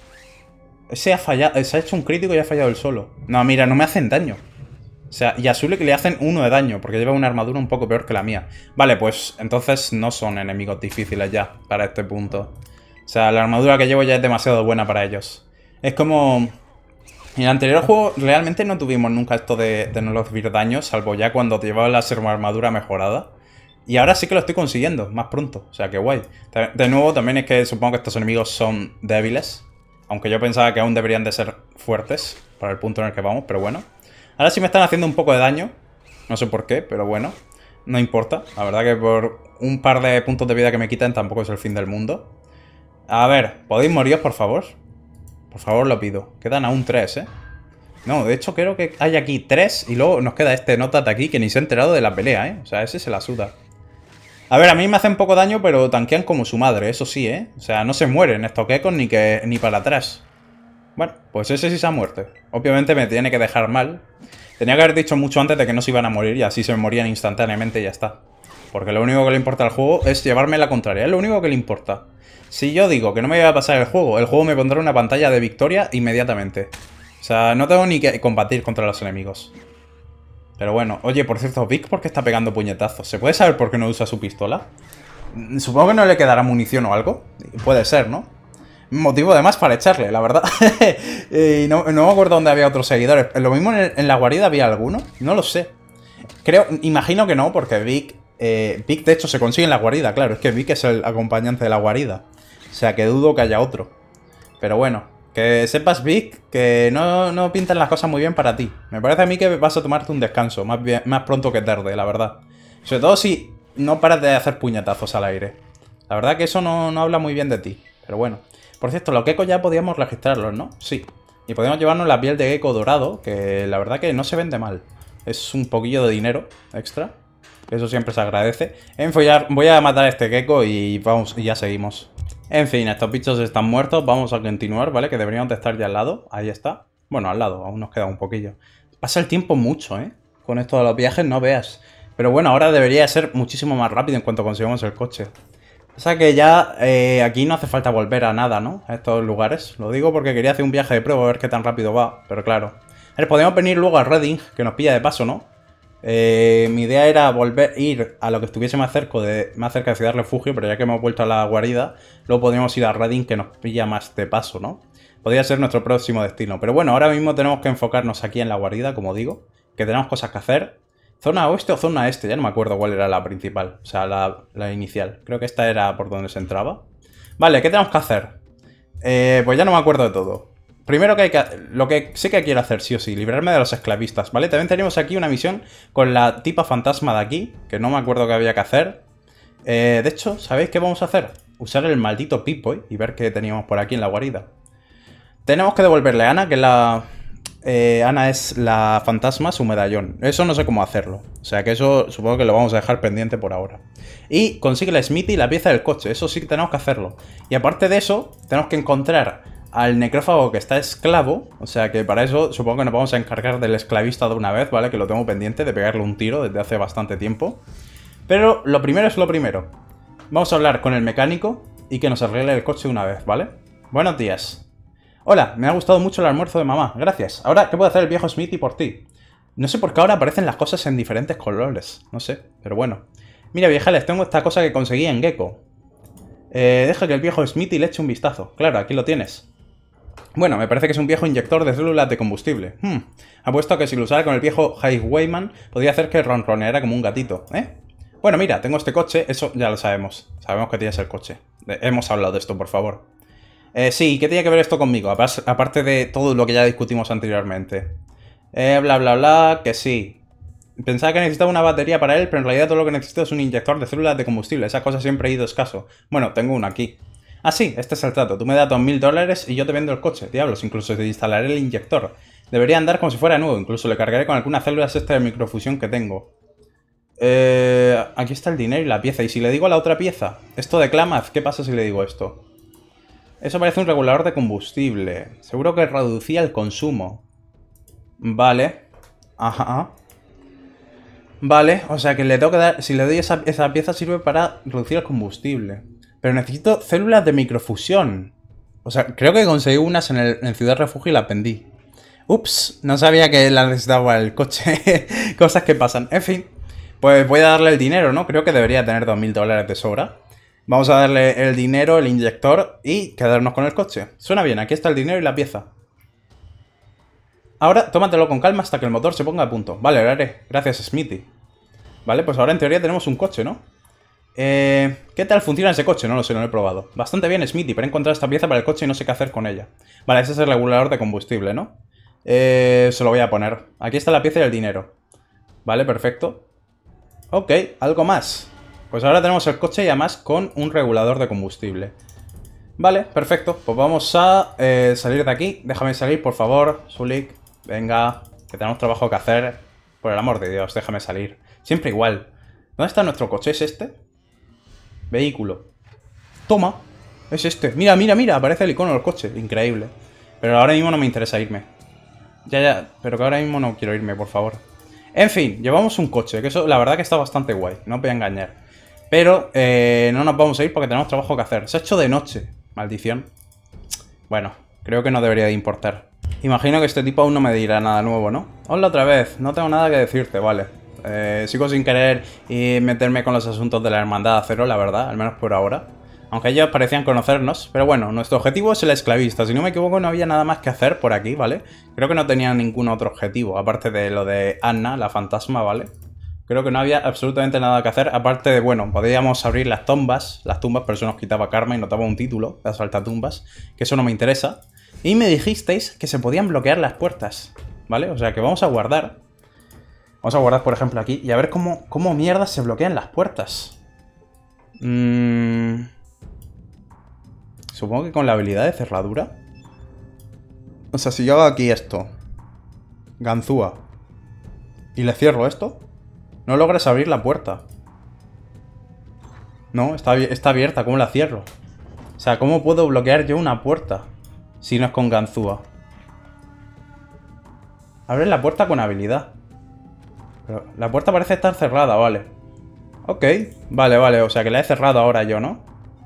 Ese ha fallado. Se ha hecho un crítico y ha fallado él solo. No, mira, no me hacen daño. O sea, y a Zulik le hacen uno de daño, porque lleva una armadura un poco peor que la mía. Vale, pues entonces no son enemigos difíciles ya, para este punto. O sea, la armadura que llevo ya es demasiado buena para ellos. Es como... En el anterior juego realmente no tuvimos nunca esto de, de no recibir daño, salvo ya cuando te llevaba la armadura mejorada. Y ahora sí que lo estoy consiguiendo, más pronto. O sea, que guay. De nuevo, también es que supongo que estos enemigos son débiles. Aunque yo pensaba que aún deberían de ser fuertes para el punto en el que vamos, pero bueno. Ahora sí me están haciendo un poco de daño. No sé por qué, pero bueno. No importa. La verdad que por un par de puntos de vida que me quiten tampoco es el fin del mundo. A ver, ¿podéis moriros, por favor? Por favor, lo pido. Quedan aún tres, ¿eh? No, de hecho creo que hay aquí tres y luego nos queda este Notat aquí que ni se ha enterado de la pelea, ¿eh? O sea, ese se la suda. A ver, a mí me hacen poco daño, pero tanquean como su madre, eso sí, ¿eh? O sea, no se mueren estos Gekos ni, que, ni para atrás. Bueno, pues ese sí se ha muerto. Obviamente me tiene que dejar mal. Tenía que haber dicho mucho antes de que no se iban a morir y así se morían instantáneamente y ya está. Porque lo único que le importa al juego es llevarme la contraria, es lo único que le importa. Si yo digo que no me voy a pasar el juego, el juego me pondrá una pantalla de victoria inmediatamente. O sea, no tengo ni que combatir contra los enemigos. Pero bueno, oye, por cierto, Vic, ¿por qué está pegando puñetazos? ¿Se puede saber por qué no usa su pistola? Supongo que no le quedará munición o algo. Puede ser, ¿no? Motivo de más para echarle, la verdad. Y no, no me acuerdo dónde había otros seguidores. Lo mismo en, en la guarida había alguno. No lo sé. Creo, imagino que no, porque Vic... Eh, Vic de hecho se consigue en la guarida, claro. Es que Vic es el acompañante de la guarida. O sea, que dudo que haya otro. Pero bueno, que sepas, Vic, que no, no pintan las cosas muy bien para ti. Me parece a mí que vas a tomarte un descanso, más, bien, más pronto que tarde, la verdad. Sobre todo si no paras de hacer puñetazos al aire. La verdad que eso no, no habla muy bien de ti. Pero bueno. Por cierto, los geckos ya podíamos registrarlos, ¿no? Sí. Y podemos llevarnos la piel de gecko dorado, que la verdad que no se vende mal. Es un poquillo de dinero extra. Eso siempre se agradece. En fin, voy a matar a este gecko y vamos, y ya seguimos. En fin, estos bichos están muertos. Vamos a continuar, ¿vale? Que deberíamos de estar ya al lado. Ahí está. Bueno, al lado. Aún nos queda un poquillo. Pasa el tiempo mucho, ¿eh? Con esto de los viajes no veas. Pero bueno, ahora debería ser muchísimo más rápido en cuanto consigamos el coche. O sea que ya eh, aquí no hace falta volver a nada, ¿no? A estos lugares. Lo digo porque quería hacer un viaje de prueba a ver qué tan rápido va. Pero claro. A ver, podemos venir luego a Reading, que nos pilla de paso, ¿no? Eh, mi idea era volver ir a lo que estuviese más cerca de más cerca de Ciudad Refugio, pero ya que hemos vuelto a la guarida, luego podríamos ir a Reading, que nos pilla más de paso, ¿no? Podría ser nuestro próximo destino. Pero bueno, ahora mismo tenemos que enfocarnos aquí en la guarida, como digo, que tenemos cosas que hacer. ¿Zona oeste o zona este? Ya no me acuerdo cuál era la principal, o sea, la, la inicial. Creo que esta era por donde se entraba. Vale, ¿qué tenemos que hacer? Eh, pues ya no me acuerdo de todo. Primero que hay que... Lo que sí que quiero hacer, sí o sí, librarme de los esclavistas, ¿vale? También tenemos aquí una misión con la tipa fantasma de aquí, que no me acuerdo qué había que hacer. Eh, de hecho, ¿sabéis qué vamos a hacer? Usar el maldito Pip-Boy y ver qué teníamos por aquí en la guarida. Tenemos que devolverle a Ana, que es la... Eh, Ana es la fantasma, su medallón. Eso no sé cómo hacerlo. O sea que eso supongo que lo vamos a dejar pendiente por ahora. Y consigue la Smithy y la pieza del coche. Eso sí que tenemos que hacerlo. Y aparte de eso, tenemos que encontrar al necrófago que está esclavo. O sea que para eso supongo que nos vamos a encargar del esclavista de una vez, ¿vale? Que lo tengo pendiente de pegarle un tiro desde hace bastante tiempo. Pero lo primero es lo primero. Vamos a hablar con el mecánico y que nos arregle el coche de una vez, ¿vale? Buenos días. Hola, me ha gustado mucho el almuerzo de mamá, gracias. Ahora, ¿qué puede hacer el viejo Smithy por ti? No sé por qué ahora aparecen las cosas en diferentes colores, no sé, pero bueno. Mira, viejales, tengo esta cosa que conseguí en Gecko. Eh, deja que el viejo Smithy le eche un vistazo. Claro, aquí lo tienes. Bueno, me parece que es un viejo inyector de células de combustible. Hmm. Apuesto a que si lo usara con el viejo Highwayman, podría hacer que ronroneara como un gatito, ¿eh? Bueno, mira, tengo este coche, eso ya lo sabemos. Sabemos que tienes el coche. Hemos hablado de esto, por favor. Eh, sí, ¿qué tiene que ver esto conmigo? Aparte de todo lo que ya discutimos anteriormente. Eh, bla, bla, bla, que sí. Pensaba que necesitaba una batería para él, pero en realidad todo lo que necesito es un inyector de células de combustible. Esa cosa siempre he ido escaso. Bueno, tengo uno aquí. Ah, sí, este es el trato. Tú me das dos mil dólares y yo te vendo el coche. Diablos, incluso te instalaré el inyector. Debería andar como si fuera nuevo. Incluso le cargaré con algunas células esta de microfusión que tengo. Eh, aquí está el dinero y la pieza. ¿Y si le digo la otra pieza? Esto de Klamath, ¿qué pasa si le digo esto? Eso parece un regulador de combustible. Seguro que reducía el consumo. Vale. Ajá. Vale, o sea que le tengo que dar... Si le doy esa, esa pieza sirve para reducir el combustible. Pero necesito células de microfusión. O sea, creo que conseguí unas en, el, en Ciudad Refugio y las vendí. Ups, no sabía que las necesitaba el coche. Cosas que pasan. En fin, pues voy a darle el dinero, ¿no? Creo que debería tener dos mil dólares de sobra. Vamos a darle el dinero, el inyector y quedarnos con el coche. Suena bien, aquí está el dinero y la pieza. Ahora, tómatelo con calma hasta que el motor se ponga a punto. Vale, lo haré. Gracias, Smithy. Vale, pues ahora en teoría tenemos un coche, ¿no? Eh, ¿Qué tal funciona ese coche? No lo sé, no lo he probado. Bastante bien, Smithy, pero he encontrado esta pieza para el coche y no sé qué hacer con ella. Vale, ese es el regulador de combustible, ¿no? Eh, se lo voy a poner. Aquí está la pieza y el dinero. Vale, perfecto. Ok, algo más. Pues ahora tenemos el coche y además con un regulador de combustible. Vale, perfecto. Pues vamos a eh, salir de aquí. Déjame salir, por favor, Sulik. Venga, que tenemos trabajo que hacer. Por el amor de Dios, déjame salir. Siempre igual. ¿Dónde está nuestro coche? ¿Es este? Vehículo. Toma. Es este. Mira, mira, mira. Aparece el icono del coche. Increíble. Pero ahora mismo no me interesa irme. Ya, ya. Pero que ahora mismo no quiero irme, por favor. En fin, llevamos un coche. Que eso, la verdad que está bastante guay. No os voy a engañar. Pero eh, no nos vamos a ir porque tenemos trabajo que hacer. Se ha hecho de noche. Maldición. Bueno, creo que no debería de importar. Imagino que este tipo aún no me dirá nada nuevo, ¿no? Hola otra vez. No tengo nada que decirte, vale. Eh, sigo sin querer y meterme con los asuntos de la Hermandad de Acero, la verdad. Al menos por ahora. Aunque ellos parecían conocernos. Pero bueno, nuestro objetivo es el esclavista. Si no me equivoco, no había nada más que hacer por aquí, ¿vale? Creo que no tenía ningún otro objetivo. Aparte de lo de Anna, la fantasma, ¿vale? Creo que no había absolutamente nada que hacer, aparte de, bueno, podíamos abrir las tumbas, las tumbas, pero eso nos quitaba karma y nos daba un título, las saltatumbas, que eso no me interesa. Y me dijisteis que se podían bloquear las puertas, ¿vale? O sea que vamos a guardar. Vamos a guardar, por ejemplo, aquí y a ver cómo, cómo mierda se bloquean las puertas. Mm... Supongo que con la habilidad de cerradura. O sea, si yo hago aquí esto, ganzúa, y le cierro esto... No logras abrir la puerta. No, está, está abierta. ¿Cómo la cierro? O sea, ¿cómo puedo bloquear yo una puerta? Si no es con ganzúa. Abre la puerta con habilidad. Pero la puerta parece estar cerrada, vale. Ok, vale, vale. O sea que la he cerrado ahora yo, ¿no?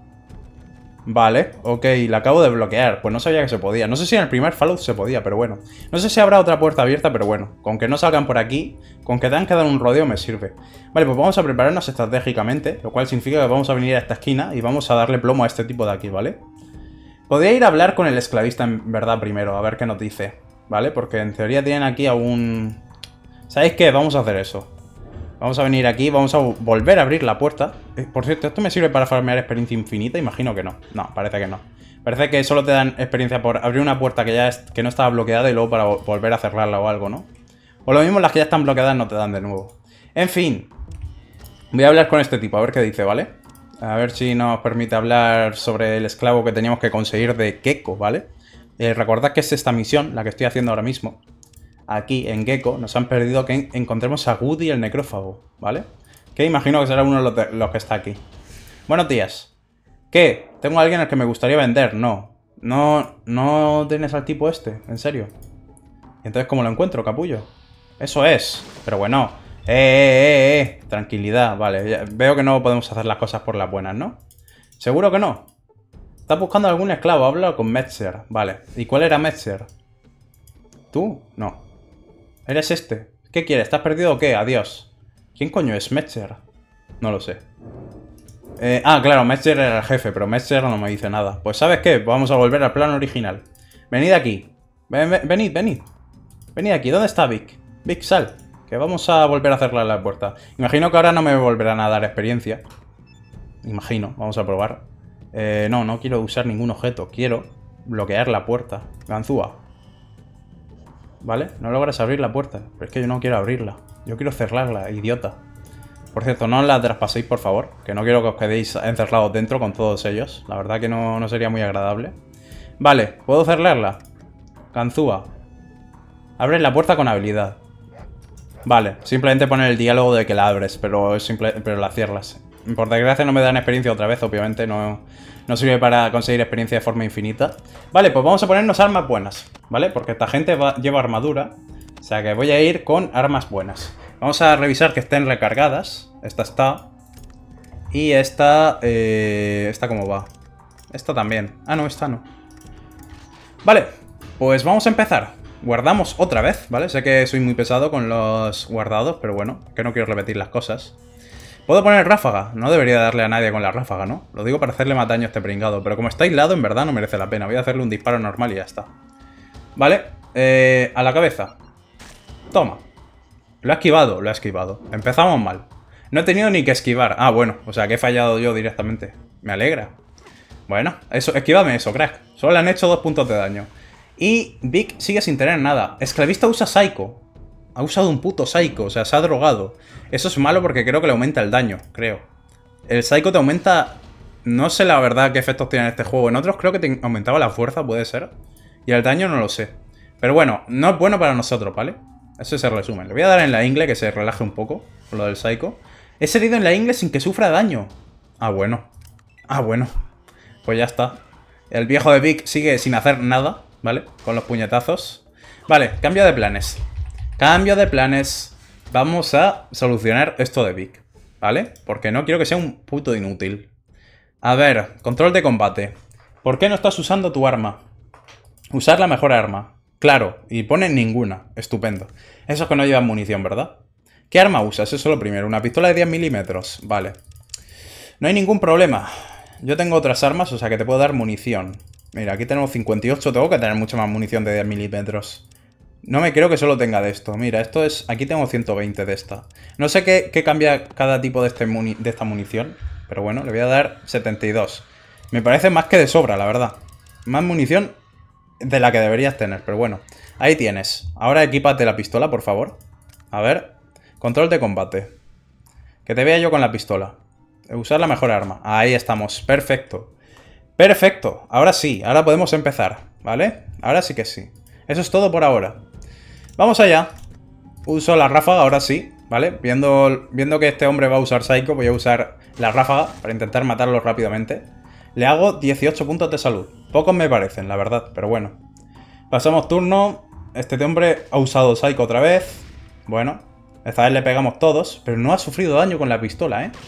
Vale, ok, la acabo de bloquear. Pues no sabía que se podía. No sé si en el primer Fallout se podía, pero bueno. No sé si habrá otra puerta abierta, pero bueno. Con que no salgan por aquí, con que tengan que dar un rodeo me sirve. Vale, pues vamos a prepararnos estratégicamente, lo cual significa que vamos a venir a esta esquina y vamos a darle plomo a este tipo de aquí, ¿vale? Podría ir a hablar con el esclavista en verdad primero, a ver qué nos dice, ¿vale? Porque en teoría tienen aquí algún... ¿Sabéis qué? Vamos a hacer eso. Vamos a venir aquí, vamos a volver a abrir la puerta. Eh, por cierto, ¿esto me sirve para farmear experiencia infinita? Imagino que no. No, parece que no. Parece que solo te dan experiencia por abrir una puerta que ya es, que no estaba bloqueada y luego para volver a cerrarla o algo, ¿no? O lo mismo las que ya están bloqueadas no te dan de nuevo. En fin. Voy a hablar con este tipo, a ver qué dice, ¿vale? A ver si nos permite hablar sobre el esclavo que teníamos que conseguir de Gecko, ¿vale? Eh, recordad que es esta misión, la que estoy haciendo ahora mismo. Aquí, en Gecko, nos han perdido que encontremos a Woody el necrófago, ¿vale? Que imagino que será uno de los, de los que está aquí. Buenos días. ¿Qué? ¿Tengo a alguien al que me gustaría vender? No. No, no tienes al tipo este, ¿en serio? ¿Y entonces cómo lo encuentro, capullo? Eso es. Pero bueno. Eh, eh, eh, eh. Tranquilidad, vale. Ya veo que no podemos hacer las cosas por las buenas, ¿no? ¿Seguro que no? ¿Estás buscando algún esclavo? Habla con Metzer. Vale. ¿Y cuál era Metzer? ¿Tú? No. ¿Eres este? ¿Qué quieres? ¿Estás perdido o qué? Adiós. ¿Quién coño es Metzer? No lo sé. Eh, ah, claro, Metzer era el jefe, pero Metzer no me dice nada. Pues ¿sabes qué? Vamos a volver al plan original. Venid aquí. Ven, ven, venid, venid. Venid aquí. ¿Dónde está Vic? Vic, sal. Que vamos a volver a cerrar la puerta. Imagino que ahora no me volverán a dar experiencia. Imagino. Vamos a probar. Eh, no, no quiero usar ningún objeto. Quiero bloquear la puerta. Ganzúa. ¿Vale? No logras abrir la puerta. Pero es que yo no quiero abrirla. Yo quiero cerrarla, idiota. Por cierto, no la traspaséis, por favor. Que no quiero que os quedéis encerrados dentro con todos ellos. La verdad que no, no sería muy agradable. Vale, ¿puedo cerrarla? Ganzúa. Abre la puerta con habilidad. Vale, simplemente poner el diálogo de que la abres, pero, es simple, pero la cierras. Por desgracia no me dan experiencia otra vez, obviamente. No, no sirve para conseguir experiencia de forma infinita. Vale, pues vamos a ponernos armas buenas, ¿vale? Porque esta gente va, lleva armadura. O sea que voy a ir con armas buenas. Vamos a revisar que estén recargadas. Esta está. Y esta... Eh, ¿Esta cómo va? Esta también. Ah, no, esta no. Vale, pues vamos a empezar. Guardamos otra vez, ¿vale? Sé que soy muy pesado con los guardados, pero bueno, que no quiero repetir las cosas. Puedo poner ráfaga. No debería darle a nadie con la ráfaga, ¿no? Lo digo para hacerle más daño a este pringado. Pero como está aislado, en verdad no merece la pena. Voy a hacerle un disparo normal y ya está. Vale. Eh, a la cabeza. Toma. Lo ha esquivado, lo ha esquivado. Empezamos mal. No he tenido ni que esquivar. Ah, bueno. O sea, que he fallado yo directamente. Me alegra. Bueno, eso, esquívame eso, crack. Solo le han hecho dos puntos de daño. Y Vic sigue sin tener nada. Esclavista usa Psycho. Ha usado un puto Psycho, o sea, se ha drogado. Eso es malo porque creo que le aumenta el daño, creo. El Psycho te aumenta... No sé la verdad qué efectos tiene en este juego. En otros creo que te aumentaba la fuerza, puede ser. Y el daño no lo sé. Pero bueno, no es bueno para nosotros, ¿vale? Eso es el resumen. Le voy a dar en la ingle que se relaje un poco con lo del Psycho. He herido en la ingle sin que sufra daño. Ah, bueno. Ah, bueno. Pues ya está. El viejo de Vic sigue sin hacer nada, ¿vale? Con los puñetazos. Vale, cambio de planes. Cambio de planes. Vamos a solucionar esto de Vic, ¿vale? Porque no quiero que sea un puto inútil. A ver, control de combate. ¿Por qué no estás usando tu arma? Usar la mejor arma. Claro, y pone ninguna. Estupendo. Eso es que no llevan munición, ¿verdad? ¿Qué arma usas? Eso es lo primero. Una pistola de diez milímetros. Vale. No hay ningún problema. Yo tengo otras armas, o sea que te puedo dar munición. Mira, aquí tenemos cincuenta y ocho. Tengo que tener mucha más munición de diez milímetros. No me creo que solo tenga de esto. Mira, esto es... Aquí tengo ciento veinte de esta. No sé qué, qué cambia cada tipo de, este muni... de esta munición. Pero bueno, le voy a dar setenta y dos. Me parece más que de sobra, la verdad. Más munición de la que deberías tener, pero bueno. Ahí tienes. Ahora equípate la pistola, por favor. A ver. Control de combate. Que te vea yo con la pistola. Usar la mejor arma. Ahí estamos. Perfecto. Perfecto. Ahora sí. Ahora podemos empezar. ¿Vale? Ahora sí que sí. Eso es todo por ahora. Vamos allá. Uso la ráfaga, ahora sí. ¿Vale? Viendo, viendo que este hombre va a usar Psycho, voy a usar la ráfaga para intentar matarlo rápidamente. Le hago dieciocho puntos de salud. Pocos me parecen, la verdad. Pero bueno. Pasamos turno. Este hombre ha usado Psycho otra vez. Bueno. Esta vez le pegamos todos. Pero no ha sufrido daño con la pistola, ¿eh?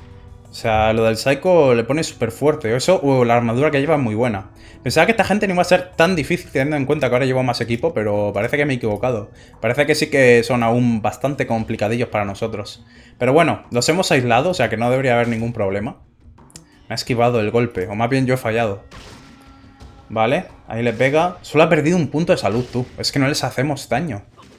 O sea, lo del Psycho le pone súper fuerte. Eso, uh, la armadura que lleva es muy buena. Pensaba que esta gente no iba a ser tan difícil teniendo en cuenta que ahora llevo más equipo, pero parece que me he equivocado. Parece que sí que son aún bastante complicadillos para nosotros. Pero bueno, los hemos aislado, o sea que no debería haber ningún problema. Me ha esquivado el golpe, o más bien yo he fallado. Vale, ahí le pega. Solo ha perdido un punto de salud, tú. Es que no les hacemos daño.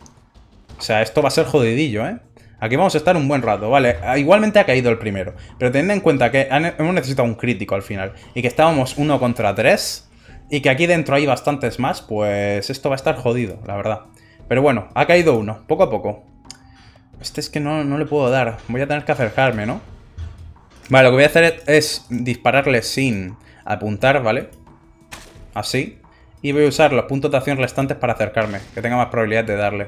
O sea, esto va a ser jodidillo, ¿eh? Aquí vamos a estar un buen rato, vale. Igualmente ha caído el primero. Pero teniendo en cuenta que hemos necesitado un crítico al final. Y que estábamos uno contra tres. Y que aquí dentro hay bastantes más. Pues esto va a estar jodido, la verdad. Pero bueno, ha caído uno, poco a poco. Este es que no, no le puedo dar. Voy a tener que acercarme, ¿no? Vale, lo que voy a hacer es dispararle sin apuntar, ¿vale? Así. Y voy a usar los puntos de acción restantes para acercarme. Que tenga más probabilidad de darle.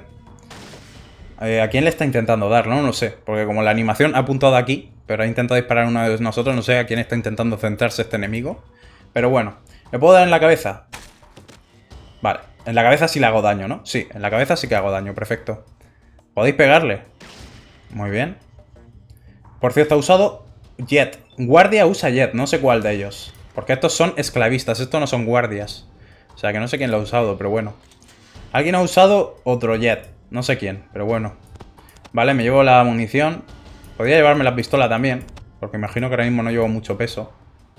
Eh, ¿A quién le está intentando dar? No, no sé. Porque como la animación ha apuntado aquí, pero ha intentado disparar a uno de nosotros, no sé a quién está intentando centrarse este enemigo. Pero bueno. ¿Le puedo dar en la cabeza? Vale. En la cabeza sí le hago daño, ¿no? Sí, en la cabeza sí que hago daño. Perfecto. ¿Podéis pegarle? Muy bien. Por cierto, ha usado Jet. Guardia usa Jet. No sé cuál de ellos. Porque estos son esclavistas. Estos no son guardias. O sea que no sé quién lo ha usado, pero bueno. Alguien ha usado otro Jet. No sé quién, pero bueno. Vale, me llevo la munición. Podría llevarme la pistola también, porque imagino que ahora mismo no llevo mucho peso.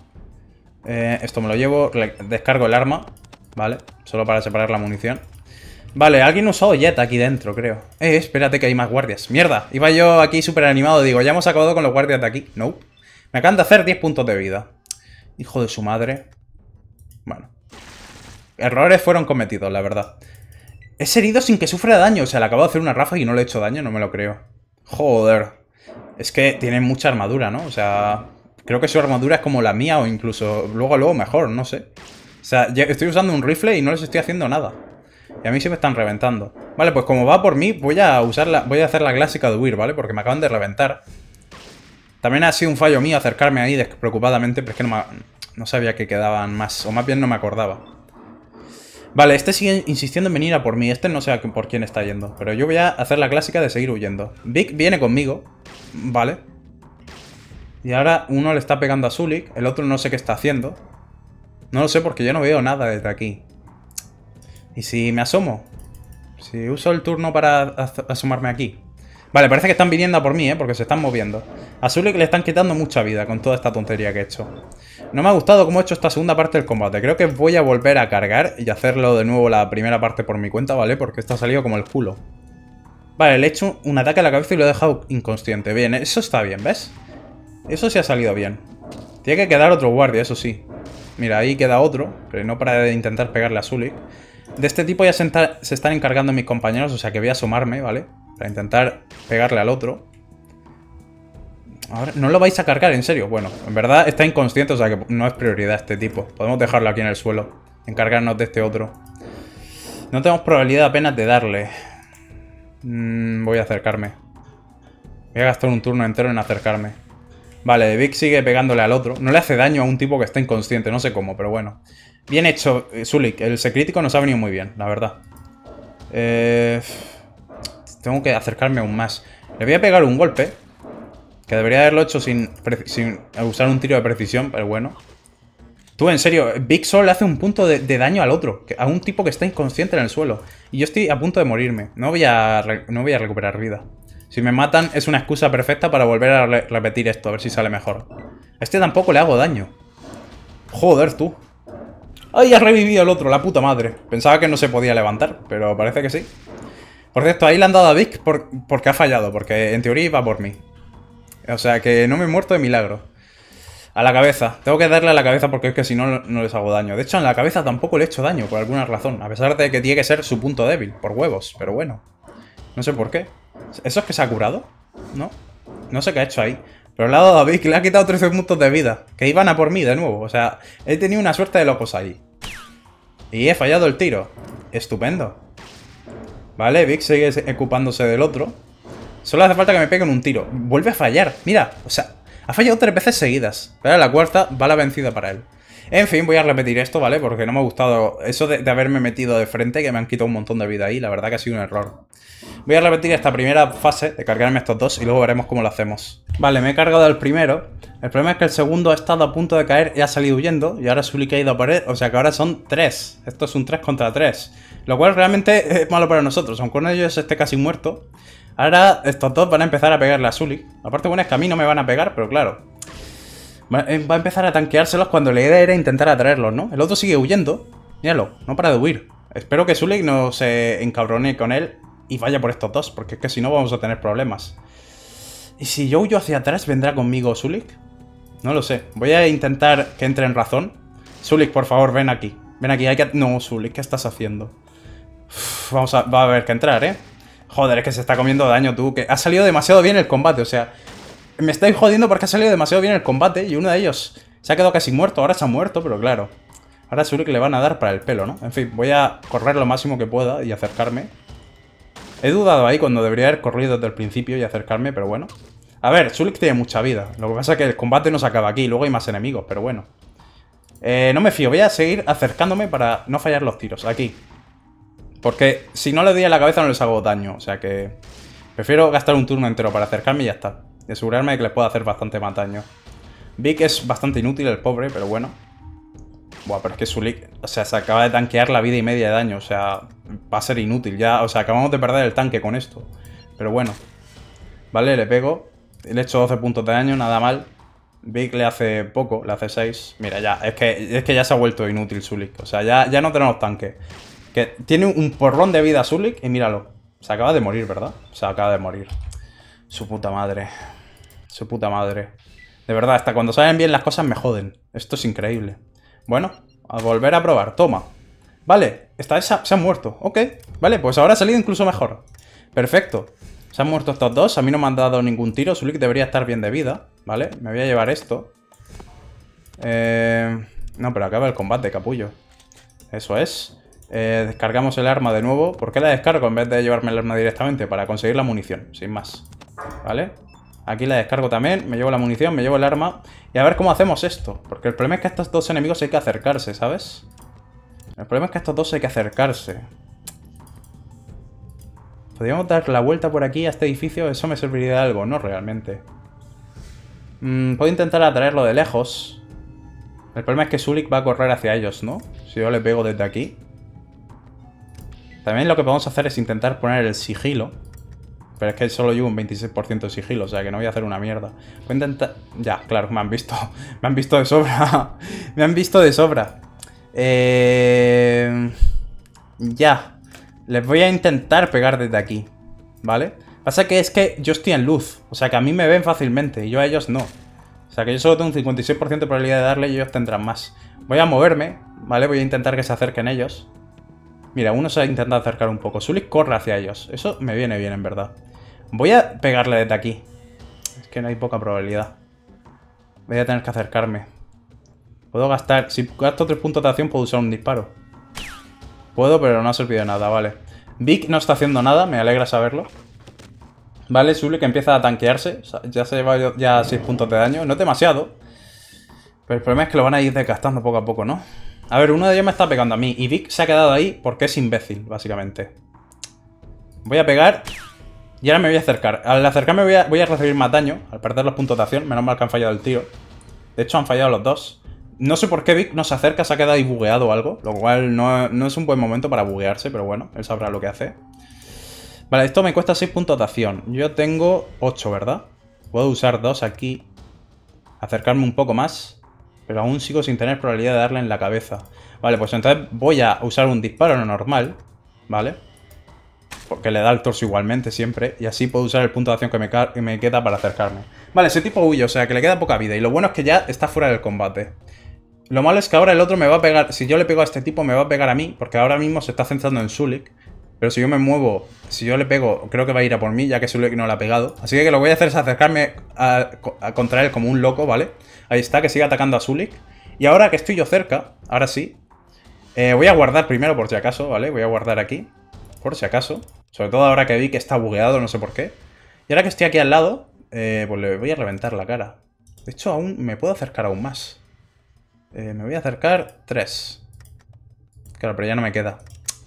eh, Esto me lo llevo. Descargo el arma. Vale, solo para separar la munición. Vale, alguien ha usado Jet aquí dentro, creo. Eh, espérate que hay más guardias. ¡Mierda! Iba yo aquí súper animado. Digo, ya hemos acabado con los guardias de aquí. No. Me acaban de hacer diez puntos de vida. Hijo de su madre. Bueno. Errores fueron cometidos, la verdad. Es herido sin que sufra daño. O sea, le acabo de hacer una ráfaga y no le he hecho daño. No me lo creo. Joder. Es que tiene mucha armadura, ¿no? O sea, creo que su armadura es como la mía o incluso luego, luego mejor, no sé. O sea, estoy usando un rifle y no les estoy haciendo nada. Y a mí sí me están reventando. Vale, pues como va por mí, voy a usarla, voy a hacer la clásica de huir, ¿vale? Porque me acaban de reventar. También ha sido un fallo mío acercarme ahí despreocupadamente, pero es que no, me, no sabía que quedaban más. O más bien no me acordaba. Vale, este sigue insistiendo en venir a por mí. Este no sé por quién está yendo. Pero yo voy a hacer la clásica de seguir huyendo. Vic viene conmigo. Vale. Y ahora uno le está pegando a Zulik. El otro no sé qué está haciendo. No lo sé porque yo no veo nada desde aquí. ¿Y si me asomo? Si uso el turno para asomarme aquí. Vale, parece que están viniendo a por mí, ¿eh? Porque se están moviendo. A Zulik le están quitando mucha vida con toda esta tontería que he hecho. No me ha gustado cómo he hecho esta segunda parte del combate. Creo que voy a volver a cargar y hacerlo de nuevo la primera parte por mi cuenta, ¿vale? Porque esto ha salido como el culo. Vale, le he hecho un ataque a la cabeza y lo he dejado inconsciente. Bien, eso está bien, ¿ves? Eso sí ha salido bien. Tiene que quedar otro guardia, eso sí. Mira, ahí queda otro, pero no para de intentar pegarle a Zulik. De este tipo ya se, se están encargando mis compañeros, o sea que voy a asomarme, ¿vale? Para intentar pegarle al otro. Ahora, no lo vais a cargar, en serio. Bueno, en verdad está inconsciente, o sea que no es prioridad este tipo. Podemos dejarlo aquí en el suelo. Encargarnos de este otro. No tenemos probabilidad apenas de darle. Mm, voy a acercarme. Voy a gastar un turno entero en acercarme. Vale, Vic sigue pegándole al otro. No le hace daño a un tipo que está inconsciente, no sé cómo, pero bueno. Bien hecho, Zulik. El secrítico nos ha venido muy bien, la verdad. Eh... Tengo que acercarme aún más. Le voy a pegar un golpe. Que debería haberlo hecho sin, sin usar un tiro de precisión, pero bueno. Tú, en serio, Big Sol le hace un punto de, de daño al otro. A un tipo que está inconsciente en el suelo. Y yo estoy a punto de morirme. No voy a, no voy a recuperar vida. Si me matan es una excusa perfecta para volver a re repetir esto. A ver si sale mejor. A este tampoco le hago daño. Joder, tú. ¡Ay, ha revivido el otro! La puta madre. Pensaba que no se podía levantar, pero parece que sí. Por cierto, ahí le han dado a Vic por, porque ha fallado, porque en teoría iba por mí. O sea que no me he muerto de milagro. A la cabeza. Tengo que darle a la cabeza porque es que si no, no les hago daño. De hecho, en la cabeza tampoco le he hecho daño, por alguna razón. A pesar de que tiene que ser su punto débil, por huevos. Pero bueno. No sé por qué. ¿Eso es que se ha curado? No. No sé qué ha hecho ahí. Pero le ha dado a Vic, le ha quitado trece puntos de vida. Que iban a por mí de nuevo. O sea, he tenido una suerte de locos ahí. Y he fallado el tiro. Estupendo. Vale, Vic sigue ocupándose del otro. Solo hace falta que me peguen un tiro. Vuelve a fallar. Mira, o sea, ha fallado tres veces seguidas. Pero la cuarta va la vencida para él. En fin, voy a repetir esto, ¿vale? Porque no me ha gustado eso de, de haberme metido de frente, que me han quitado un montón de vida ahí. La verdad que ha sido un error. Voy a repetir esta primera fase de cargarme estos dos y luego veremos cómo lo hacemos. Vale, me he cargado el primero. El problema es que el segundo ha estado a punto de caer y ha salido huyendo. Y ahora Zulik ha ido a por él. O sea que ahora son tres. Esto es un tres contra tres. Lo cual realmente es malo para nosotros. Aunque uno de ellos esté casi muerto. Ahora estos dos van a empezar a pegarle a Zulik. La parte buena es que a mí no me van a pegar, pero claro. Va a empezar a tanqueárselos cuando la idea era intentar atraerlos, ¿no? El otro sigue huyendo. Míralo, no para de huir. Espero que Zulik no se encabrone con él y vaya por estos dos, porque es que si no vamos a tener problemas. ¿Y si yo huyo hacia atrás, vendrá conmigo Zulik? No lo sé. Voy a intentar que entre en razón. Zulik, por favor, ven aquí. Ven aquí, hay que... No, Zulik, ¿qué estás haciendo? Uf, vamos a... Va a haber que entrar, ¿eh? Joder, es que se está comiendo daño, tú. Que ha salido demasiado bien el combate, o sea... Me estáis jodiendo porque ha salido demasiado bien el combate y uno de ellos se ha quedado casi muerto. Ahora se ha muerto, pero claro. Ahora seguro que le van a dar para el pelo, ¿no? En fin, voy a correr lo máximo que pueda y acercarme. He dudado ahí cuando debería haber corrido desde el principio y acercarme, pero bueno. A ver, Zulik tiene mucha vida. Lo que pasa es que el combate no se acaba aquí. Luego hay más enemigos, pero bueno. Eh, no me fío. Voy a seguir acercándome para no fallar los tiros. Aquí. Porque si no le doy a la cabeza no les hago daño. O sea que... Prefiero gastar un turno entero para acercarme y ya está. Y asegurarme de que les puedo hacer bastante más daño. Vic es bastante inútil, el pobre, pero bueno. Buah, pero es que Zulik, o sea, se acaba de tanquear la vida y media de daño. O sea, va a ser inútil ya. O sea, acabamos de perder el tanque con esto. Pero bueno. Vale, le pego. Le he hecho doce puntos de daño, nada mal. Vic le hace poco, le hace seis. Mira, ya, es que, es que ya se ha vuelto inútil Zulik. O sea, ya, ya no tenemos tanque. Que tiene un porrón de vida Zulik y míralo. Se acaba de morir, ¿verdad? Se acaba de morir. Su puta madre. Su puta madre. De verdad, hasta cuando salen bien las cosas me joden. Esto es increíble. Bueno, a volver a probar. Toma. Vale, esta vez se han muerto. Ok. Vale, pues ahora ha salido incluso mejor. Perfecto. Se han muerto estos dos. A mí no me han dado ningún tiro. Zulik debería estar bien de vida. Vale, me voy a llevar esto. Eh... No, pero acaba el combate, capullo. Eso es. Eh, descargamos el arma de nuevo. ¿Por qué la descargo en vez de llevarme el arma directamente? Para conseguir la munición, sin más. ¿Vale? Aquí la descargo también. Me llevo la munición, me llevo el arma. Y a ver cómo hacemos esto. Porque el problema es que a estos dos enemigos hay que acercarse, ¿sabes? El problema es que a estos dos hay que acercarse. ¿Podríamos dar la vuelta por aquí a este edificio? Eso me serviría de algo, no realmente. Mm, puedo intentar atraerlo de lejos. El problema es que Zulik va a correr hacia ellos, ¿no? Si yo le pego desde aquí. También lo que podemos hacer es intentar poner el sigilo. Pero es que solo llevo un veintiséis por ciento de sigilo, o sea que no voy a hacer una mierda. Voy a intentar... Ya, claro, me han visto. Me han visto de sobra. Me han visto de sobra. Eh... Ya. Les voy a intentar pegar desde aquí, ¿vale? Pasa que es que yo estoy en luz, o sea que a mí me ven fácilmente y yo a ellos no. O sea que yo solo tengo un cincuenta y seis por ciento de probabilidad de darle y ellos tendrán más. Voy a moverme, ¿vale? Voy a intentar que se acerquen ellos. Mira, uno se ha intentado acercar un poco. Sulik corre hacia ellos. Eso me viene bien, en verdad. Voy a pegarle desde aquí. Es que no hay poca probabilidad. Voy a tener que acercarme. Puedo gastar... Si gasto tres puntos de acción, puedo usar un disparo. Puedo, pero no ha servido de nada, vale. Vic no está haciendo nada, me alegra saberlo. Vale, Sulik empieza a tanquearse. Ya se lleva ya seis puntos de daño. No es demasiado. Pero el problema es que lo van a ir desgastando poco a poco, ¿no? A ver, uno de ellos me está pegando a mí. Y Vic se ha quedado ahí porque es imbécil, básicamente. Voy a pegar. Y ahora me voy a acercar. Al acercarme voy a, voy a recibir más daño. Al perder los puntos de acción. Menos mal que han fallado el tiro. De hecho, han fallado los dos. No sé por qué Vic no se acerca. Se ha quedado ahí bugueado o algo. Lo cual no, no es un buen momento para buguearse. Pero bueno, él sabrá lo que hace. Vale, esto me cuesta seis puntos de acción. Yo tengo ocho, ¿verdad? Puedo usar dos aquí. Acercarme un poco más. Pero aún sigo sin tener probabilidad de darle en la cabeza. Vale, pues entonces voy a usar un disparo normal. ¿Vale? Porque le da el torso igualmente siempre. Y así puedo usar el punto de acción que me, que me queda para acercarme. Vale, ese tipo huye, o sea que le queda poca vida. Y lo bueno es que ya está fuera del combate. Lo malo es que ahora el otro me va a pegar. Si yo le pego a este tipo me va a pegar a mí. Porque ahora mismo se está centrando en Sulik. Pero si yo me muevo, si yo le pego, creo que va a ir a por mí, ya que Sulik no le ha pegado. Así que lo que voy a hacer es acercarme a, a contra él como un loco, ¿vale? Ahí está, que sigue atacando a Sulik. Y ahora que estoy yo cerca, ahora sí, eh, voy a guardar primero por si acaso, ¿vale? Voy a guardar aquí, por si acaso. Sobre todo ahora que vi que está bugueado, no sé por qué. Y ahora que estoy aquí al lado, eh, pues le voy a reventar la cara. De hecho, aún me puedo acercar aún más. Eh, me voy a acercar tres. Claro, pero ya no me queda.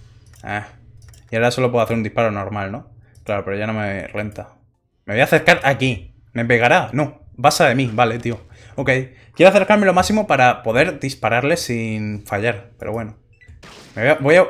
Ah. Y ahora solo puedo hacer un disparo normal, ¿no? Claro, pero ya no me renta. Me voy a acercar aquí. ¿Me pegará? No. Pasa de mí. Vale, tío. Ok. Quiero acercarme lo máximo para poder dispararle sin fallar. Pero bueno. Me voy a... Voy a...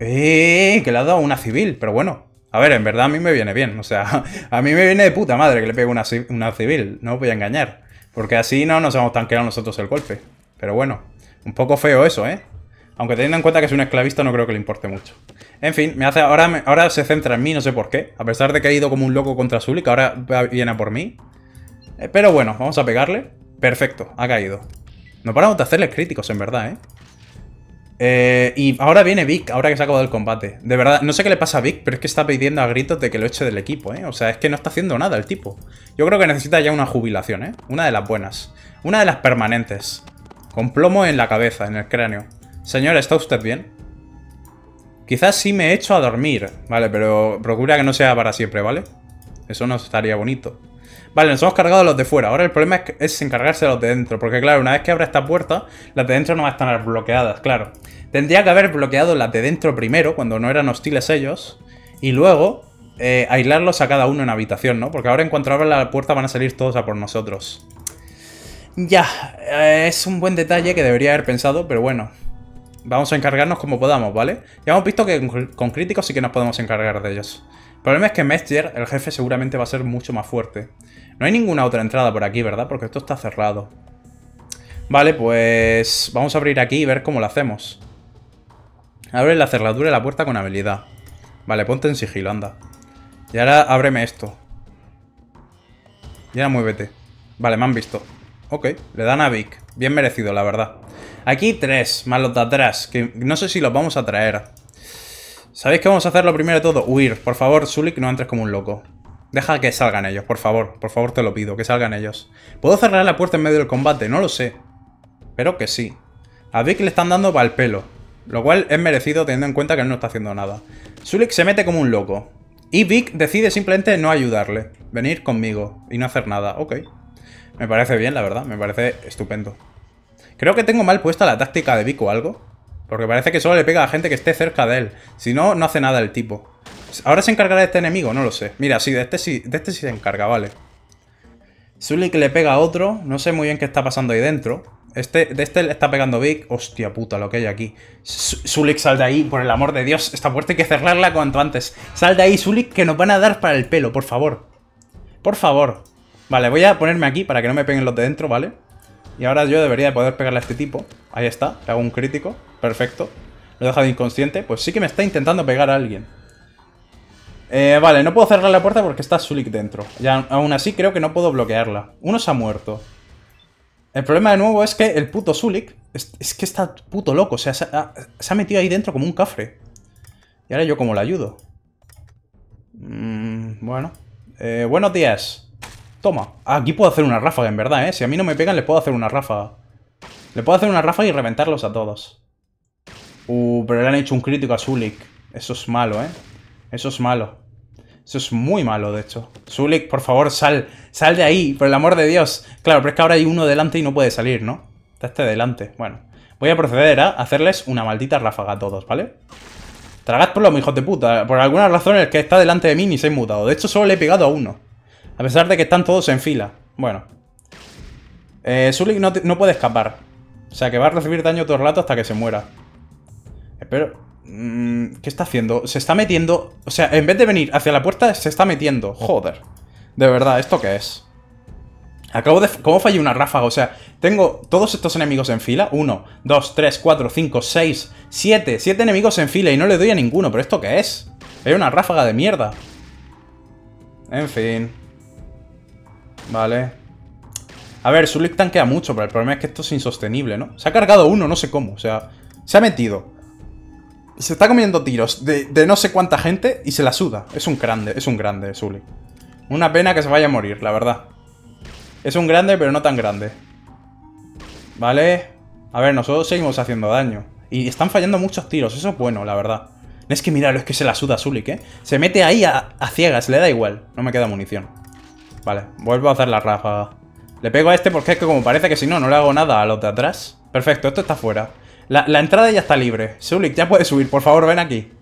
¡Eh! Que le ha dado una civil. Pero bueno. A ver, en verdad a mí me viene bien. O sea, a mí me viene de puta madre que le pegue una, una civil. No os voy a engañar. Porque así no nos hemos tanqueado nosotros el golpe. Pero bueno. Un poco feo eso, ¿eh? Aunque teniendo en cuenta que es un esclavista no creo que le importe mucho. En fin, me hace ahora, me, ahora se centra en mí, no sé por qué. A pesar de que he ido como un loco contra Sulik, ahora viene a por mí. Eh, pero bueno, vamos a pegarle. Perfecto, ha caído. No paramos de hacerles críticos, en verdad, ¿eh? eh y ahora viene Vic, ahora que se ha acabado el combate. De verdad, no sé qué le pasa a Vic, pero es que está pidiendo a gritos de que lo eche del equipo, ¿eh? O sea, es que no está haciendo nada el tipo. Yo creo que necesita ya una jubilación, ¿eh? Una de las buenas. Una de las permanentes. Con plomo en la cabeza, en el cráneo. Señor, ¿está usted bien? Quizás sí me echo a dormir, ¿vale? Pero procura que no sea para siempre, ¿vale? Eso no estaría bonito. Vale, nos hemos cargado a los de fuera. Ahora el problema es, es encargarse de los de dentro. Porque claro, una vez que abra esta puerta, las de dentro no van a estar bloqueadas, claro. Tendría que haber bloqueado las de dentro primero, cuando no eran hostiles ellos. Y luego eh, aislarlos a cada uno en habitación, ¿no? Porque ahora en cuanto abra la puerta van a salir todos a por nosotros. Ya, eh, es un buen detalle que debería haber pensado, pero bueno. Vamos a encargarnos como podamos, ¿vale? Ya hemos visto que con, con críticos sí que nos podemos encargar de ellos. El problema es que Mestier, el jefe, seguramente va a ser mucho más fuerte. No hay ninguna otra entrada por aquí, ¿verdad? Porque esto está cerrado. Vale, pues vamos a abrir aquí y ver cómo lo hacemos. Abre la cerradura de la puerta con habilidad. Vale, ponte en sigilo, anda. Y ahora ábreme esto. Y ahora muévete. Vale, me han visto. Ok, le dan a Vic. Bien merecido, la verdad. Aquí tres, más los de atrás, que no sé si los vamos a traer. ¿Sabéis qué vamos a hacer lo primero de todo? Huir. Por favor, Sulik, no entres como un loco. Deja que salgan ellos, por favor. Por favor, te lo pido, que salgan ellos. ¿Puedo cerrar la puerta en medio del combate? No lo sé. Pero que sí. A Vic le están dando pa'l pelo. Lo cual es merecido teniendo en cuenta que él no está haciendo nada. Sulik se mete como un loco. Y Vic decide simplemente no ayudarle. Venir conmigo y no hacer nada. Ok. Me parece bien, la verdad. Me parece estupendo. Creo que tengo mal puesta la táctica de Vic o algo. Porque parece que solo le pega a gente que esté cerca de él. Si no, no hace nada el tipo. ¿Ahora se encargará de este enemigo? No lo sé. Mira, sí, de este sí, de este sí se encarga, vale. Sulik le pega a otro. No sé muy bien qué está pasando ahí dentro. Este, de este le está pegando Vic. Hostia puta, lo que hay aquí. Sulik, sal de ahí, por el amor de Dios. Esta puerta hay que cerrarla cuanto antes. Sal de ahí, Sulik, que nos van a dar para el pelo, por favor. Por favor. Vale, voy a ponerme aquí para que no me peguen los de dentro, ¿vale? Y ahora yo debería de poder pegarle a este tipo. Ahí está, le hago un crítico. Perfecto. Lo he dejado inconsciente. Pues sí que me está intentando pegar a alguien. Eh, vale, no puedo cerrar la puerta porque está Sulik dentro. Ya, aún así creo que no puedo bloquearla. Uno se ha muerto. El problema de nuevo es que el puto Sulik es, es que está puto loco. O sea, se ha, se ha metido ahí dentro como un cafre. Y ahora yo cómo le ayudo. Mm, bueno. Eh, buenos días. Toma. Aquí puedo hacer una ráfaga, en verdad, ¿eh? Si a mí no me pegan, le puedo hacer una ráfaga. Le puedo hacer una ráfaga y reventarlos a todos. Uh, pero le han hecho un crítico a Sulik. Eso es malo, ¿eh? Eso es malo. Eso es muy malo, de hecho. Sulik, por favor, sal. Sal de ahí, por el amor de Dios. Claro, pero es que ahora hay uno delante y no puede salir, ¿no? Está este delante. Bueno. Voy a proceder a hacerles una maldita ráfaga a todos, ¿vale? Tragad por lo, hijos de puta. Por alguna razón el que está delante de mí ni se ha inmutado. De hecho, solo le he pegado a uno. A pesar de que están todos en fila. Bueno. Eh, Sulik no, no puede escapar. O sea, que va a recibir daño todo el rato hasta que se muera. Espero... ¿Qué está haciendo? Se está metiendo... O sea, en vez de venir hacia la puerta, se está metiendo. Joder. De verdad, ¿esto qué es? Acabo de... ¿Cómo fallé una ráfaga? O sea, tengo todos estos enemigos en fila. Uno, dos, tres, cuatro, cinco, seis, siete. Siete enemigos en fila y no le doy a ninguno. ¿Pero esto qué es? Hay una ráfaga de mierda. En fin. Vale. A ver, Sulik tanquea mucho, pero el problema es que esto es insostenible, ¿no? Se ha cargado uno, no sé cómo. O sea, se ha metido... Se está comiendo tiros de, de no sé cuánta gente y se la suda. Es un grande, es un grande, Sulik. Una pena que se vaya a morir, la verdad. Es un grande, pero no tan grande. Vale. A ver, nosotros seguimos haciendo daño. Y están fallando muchos tiros, eso es bueno, la verdad. Es que mirad, es que se la suda Sulik, ¿eh? Se mete ahí a, a ciegas, le da igual. No me queda munición. Vale, vuelvo a hacer la ráfaga. Le pego a este porque es que como parece que si no, no le hago nada a los de atrás. Perfecto, esto está fuera. La, la entrada ya está libre. Sulik, ya puedes subir, por favor, ven aquí.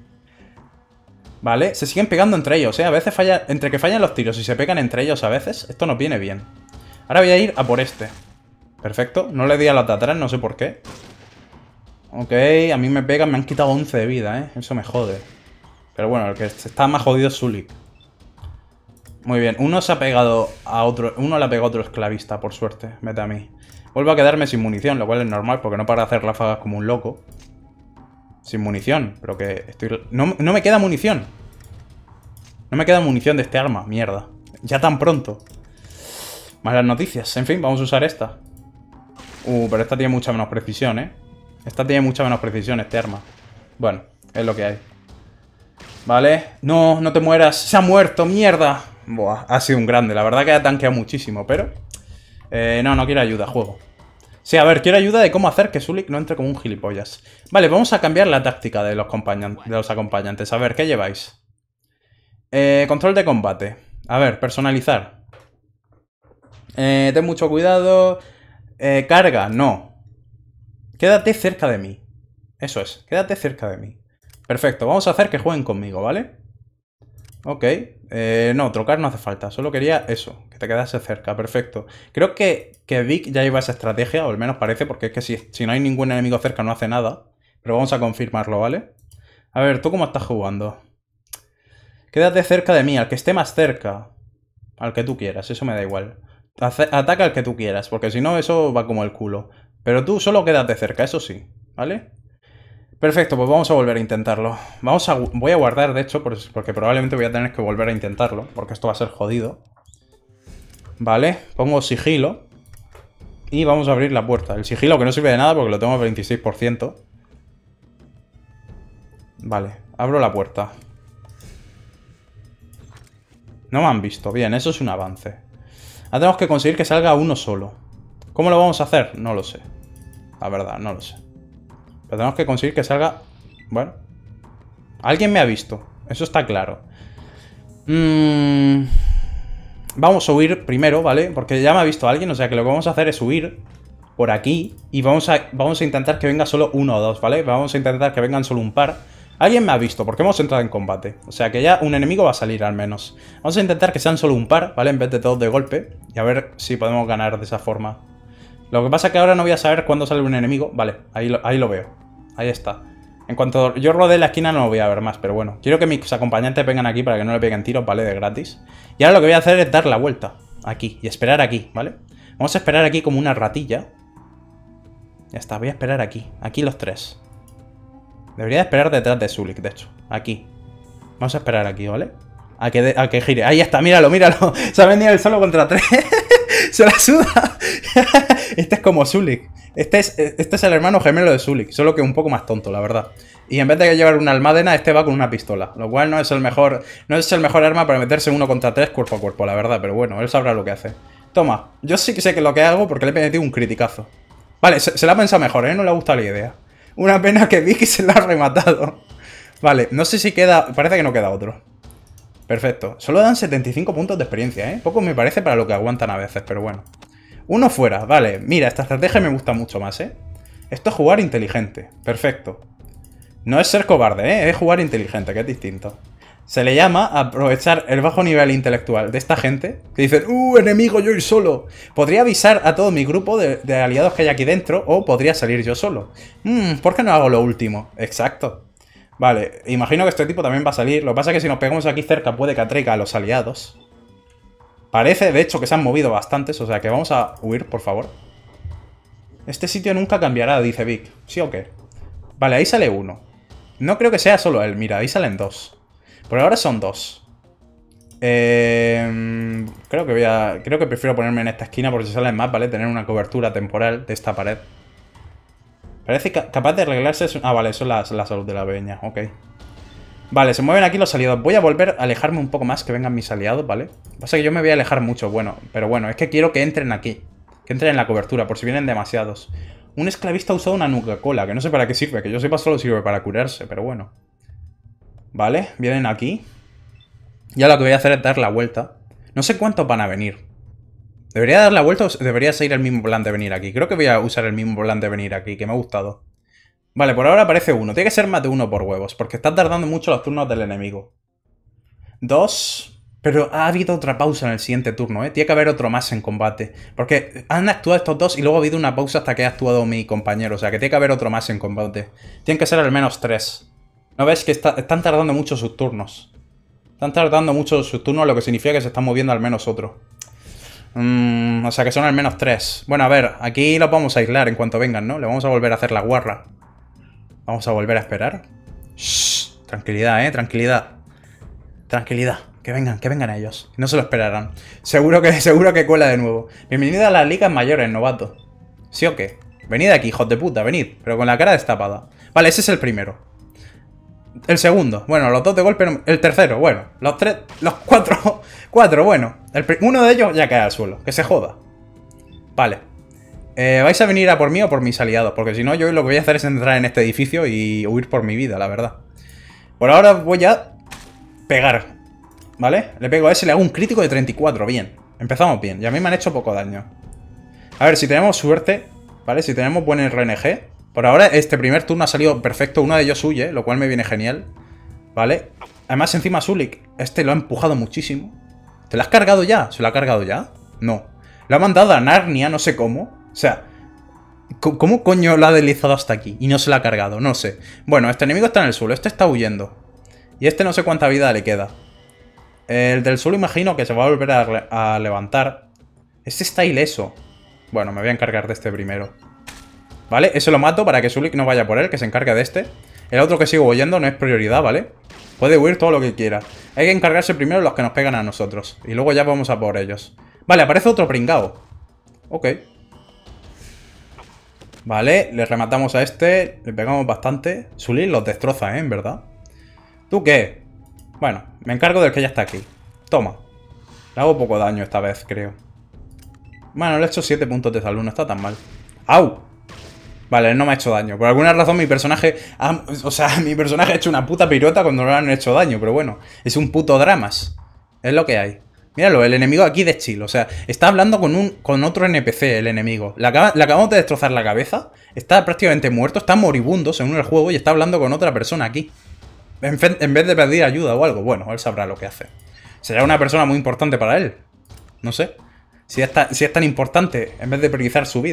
Vale, se siguen pegando entre ellos, ¿eh? A veces falla... Entre que fallan los tiros y se pegan entre ellos a veces, esto nos viene bien. Ahora voy a ir a por este. Perfecto, no le di a los de atrás, no sé por qué. Ok, a mí me pegan, me han quitado once de vida, ¿eh? Eso me jode. Pero bueno, el que está más jodido es Sulik. Muy bien, uno se ha pegado a otro... Uno le ha pegado a otro esclavista, por suerte. Vete a mí. Vuelvo a quedarme sin munición, lo cual es normal porque no para de hacer ráfagas como un loco. Sin munición, pero que estoy... No, no me queda munición. No me queda munición de este arma, mierda. Ya tan pronto. Malas noticias. En fin, vamos a usar esta. Uh, pero esta tiene mucha menos precisión, ¿eh? Esta tiene mucha menos precisión, este arma. Bueno, es lo que hay. Vale. No, no te mueras. Se ha muerto, mierda. Buah, ha sido un grande. La verdad que ha tanqueado muchísimo, pero... Eh, no, no quiero ayuda, juego. Sí, a ver, quiero ayuda de cómo hacer que Sulik no entre como un gilipollas. Vale, vamos a cambiar la táctica de los, de los acompañantes. A ver, ¿qué lleváis? Eh, control de combate. A ver, personalizar. Eh, ten mucho cuidado. Eh, carga, no. Quédate cerca de mí. Eso es, quédate cerca de mí. Perfecto, vamos a hacer que jueguen conmigo, ¿vale? Ok, eh, no, trocar no hace falta, solo quería eso, que te quedase cerca, perfecto. Creo que, que Vic ya lleva esa estrategia, o al menos parece, porque es que si, si no hay ningún enemigo cerca no hace nada. Pero vamos a confirmarlo, ¿vale? A ver, ¿tú cómo estás jugando? Quédate cerca de mí, al que esté más cerca. Al que tú quieras, eso me da igual. Hace, ataca al que tú quieras, porque si no eso va como el culo. Pero tú solo quédate cerca, eso sí, ¿vale? Perfecto, pues vamos a volver a intentarlo. Vamos a, voy a guardar, de hecho, porque probablemente voy a tener que volver a intentarlo, porque esto va a ser jodido. Vale, pongo sigilo. Y vamos a abrir la puerta. El sigilo que no sirve de nada porque lo tengo al veintiséis por ciento. Vale, abro la puerta. No me han visto. Bien, eso es un avance. Ahora tenemos que conseguir que salga uno solo. ¿Cómo lo vamos a hacer? No lo sé. La verdad, no lo sé. Pero tenemos que conseguir que salga... Bueno. Alguien me ha visto. Eso está claro. Mm... Vamos a huir primero, ¿vale? Porque ya me ha visto alguien. O sea que lo que vamos a hacer es huir por aquí. Y vamos a, vamos a intentar que venga solo uno o dos, ¿vale? Vamos a intentar que vengan solo un par. Alguien me ha visto porque hemos entrado en combate. O sea que ya un enemigo va a salir al menos. Vamos a intentar que sean solo un par, ¿vale? En vez de todos de golpe. Y a ver si podemos ganar de esa forma. Lo que pasa es que ahora no voy a saber cuándo sale un enemigo. Vale, ahí lo, ahí lo veo. Ahí está. En cuanto yo rodee la esquina no lo voy a ver más, pero bueno. Quiero que mis acompañantes vengan aquí para que no le peguen tiros, ¿vale? De gratis. Y ahora lo que voy a hacer es dar la vuelta. Aquí. Y esperar aquí, ¿vale? Vamos a esperar aquí como una ratilla. Ya está, voy a esperar aquí. Aquí los tres. Debería esperar detrás de Zulik, de hecho. Aquí. Vamos a esperar aquí, ¿vale? A que, de, a que gire. Ahí está, míralo, míralo. Se ha venido el solo contra tres. Se la suda. Este es como Zulik. Este es, este es el hermano gemelo de Zulik. Solo que un poco más tonto, la verdad. Y en vez de llevar una almadena, este va con una pistola. Lo cual no es el mejor. No es el mejor arma para meterse uno contra tres cuerpo a cuerpo, la verdad. Pero bueno, él sabrá lo que hace. Toma. Yo sí que sé que lo que hago porque le he metido un criticazo. Vale, se, se la ha pensado mejor, ¿eh? No le ha gustado la idea. Una pena que Vicky se la ha rematado. Vale, no sé si queda... Parece que no queda otro. Perfecto. Solo dan setenta y cinco puntos de experiencia, ¿eh? Poco me parece para lo que aguantan a veces, pero bueno. Uno fuera, vale. Mira, esta estrategia me gusta mucho más, ¿eh? Esto es jugar inteligente. Perfecto. No es ser cobarde, ¿eh? Es jugar inteligente, que es distinto. Se le llama aprovechar el bajo nivel intelectual de esta gente que dicen, ¡uh, enemigo, yo ir solo! Podría avisar a todo mi grupo de, de aliados que hay aquí dentro o podría salir yo solo. Mmm, ¿por qué no hago lo último? Exacto. Vale, imagino que este tipo también va a salir. Lo que pasa es que si nos pegamos aquí cerca puede que atraiga a los aliados. Parece, de hecho, que se han movido bastantes, o sea que vamos a huir, por favor. Este sitio nunca cambiará, dice Vic. ¿Sí o qué? Vale, ahí sale uno. No creo que sea solo él, mira, ahí salen dos. Por ahora son dos. Eh, creo que voy a... Creo que prefiero ponerme en esta esquina por si salen más, ¿vale? Tener una cobertura temporal de esta pared. Parece ca capaz de arreglarse... Ah, vale, eso es la, la salud de la peña, ok. Vale, se mueven aquí los aliados. Voy a volver a alejarme un poco más, que vengan mis aliados, ¿vale? Lo que pasa es que yo me voy a alejar mucho, bueno. Pero bueno, es que quiero que entren aquí. Que entren en la cobertura, por si vienen demasiados. Un esclavista ha usado una Nuka-Cola, que no sé para qué sirve. Que yo sepa solo sirve para curarse, pero bueno. Vale, vienen aquí. Ya lo que voy a hacer es dar la vuelta. No sé cuántos van a venir. ¿Debería dar la vuelta o debería seguir el mismo plan de venir aquí? Creo que voy a usar el mismo plan de venir aquí, que me ha gustado. Vale, por ahora aparece uno. Tiene que ser más de uno por huevos, porque está tardando mucho los turnos del enemigo. Dos... Pero ha habido otra pausa en el siguiente turno, ¿eh? Tiene que haber otro más en combate. Porque han actuado estos dos y luego ha habido una pausa hasta que ha actuado mi compañero. O sea, que tiene que haber otro más en combate. Tienen que ser al menos tres. ¿No ves que está, están tardando mucho sus turnos? Están tardando mucho sus turnos, lo que significa que se están moviendo al menos otro. Mm, o sea que son al menos tres. Bueno, a ver, aquí los vamos a aislar en cuanto vengan, ¿no? Le vamos a volver a hacer la guarra. Vamos a volver a esperar. Shh, tranquilidad, ¿eh? Tranquilidad. Tranquilidad. Que vengan, que vengan ellos. No se lo esperarán. Seguro que, seguro que cuela de nuevo. Bienvenida a las ligas mayores, novato. ¿Sí o qué? Venid aquí, hijos de puta, venid. Pero con la cara destapada. Vale, ese es el primero. El segundo. Bueno, los dos de golpe. No... El tercero, bueno. Los tres... Los cuatro. Cuatro, bueno. El uno de ellos ya cae al suelo. Que se joda. Vale. Eh, ¿Vais a venir a por mí o por mis aliados? Porque si no, yo lo que voy a hacer es entrar en este edificio y huir por mi vida, la verdad. Por ahora voy a pegar. ¿Vale? Le pego a ese, le hago un crítico de treinta y cuatro. Bien. Empezamos bien. Y a mí me han hecho poco daño. A ver, si tenemos suerte, ¿vale? Si tenemos buen R N G. Por ahora, este primer turno ha salido perfecto. Uno de ellos huye, lo cual me viene genial. ¿Vale? Además, encima Zulik, este lo ha empujado muchísimo. ¿Te lo has cargado ya? ¿Se lo ha cargado ya? No. Lo ha mandado a Narnia, no sé cómo. O sea, ¿cómo coño lo ha deslizado hasta aquí? Y no se lo ha cargado, no sé. Bueno, este enemigo está en el suelo, este está huyendo. Y este no sé cuánta vida le queda. El del suelo imagino que se va a volver a, a levantar. Este está ileso. Bueno, me voy a encargar de este primero. ¿Vale? Ese lo mato para que Zulik no vaya por él, que se encargue de este. El otro que sigo huyendo no es prioridad, ¿vale? Puede huir todo lo que quiera. Hay que encargarse primero de los que nos pegan a nosotros. Y luego ya vamos a por ellos. Vale, aparece otro pringao. Ok. Vale, le rematamos a este. Le pegamos bastante. Zulik los destroza, ¿eh? En verdad. ¿Tú qué? Bueno, me encargo del que ya está aquí. Toma. Le hago poco daño esta vez, creo. Bueno, le he hecho siete puntos de salud, no está tan mal. ¡Au! Vale, él no me ha hecho daño. Por alguna razón mi personaje... Ha, o sea, mi personaje ha hecho una puta pirueta cuando no le han hecho daño. Pero bueno, es un puto dramas. Es lo que hay. Míralo, el enemigo aquí de chill. O sea, está hablando con un con otro N P C, el enemigo. Le, acaba, le acabamos de destrozar la cabeza. Está prácticamente muerto. Está moribundo según el juego y está hablando con otra persona aquí. En, en vez de pedir ayuda o algo. Bueno, él sabrá lo que hace. Será una persona muy importante para él. No sé. Si es, ta, si es tan importante en vez de priorizar su vida.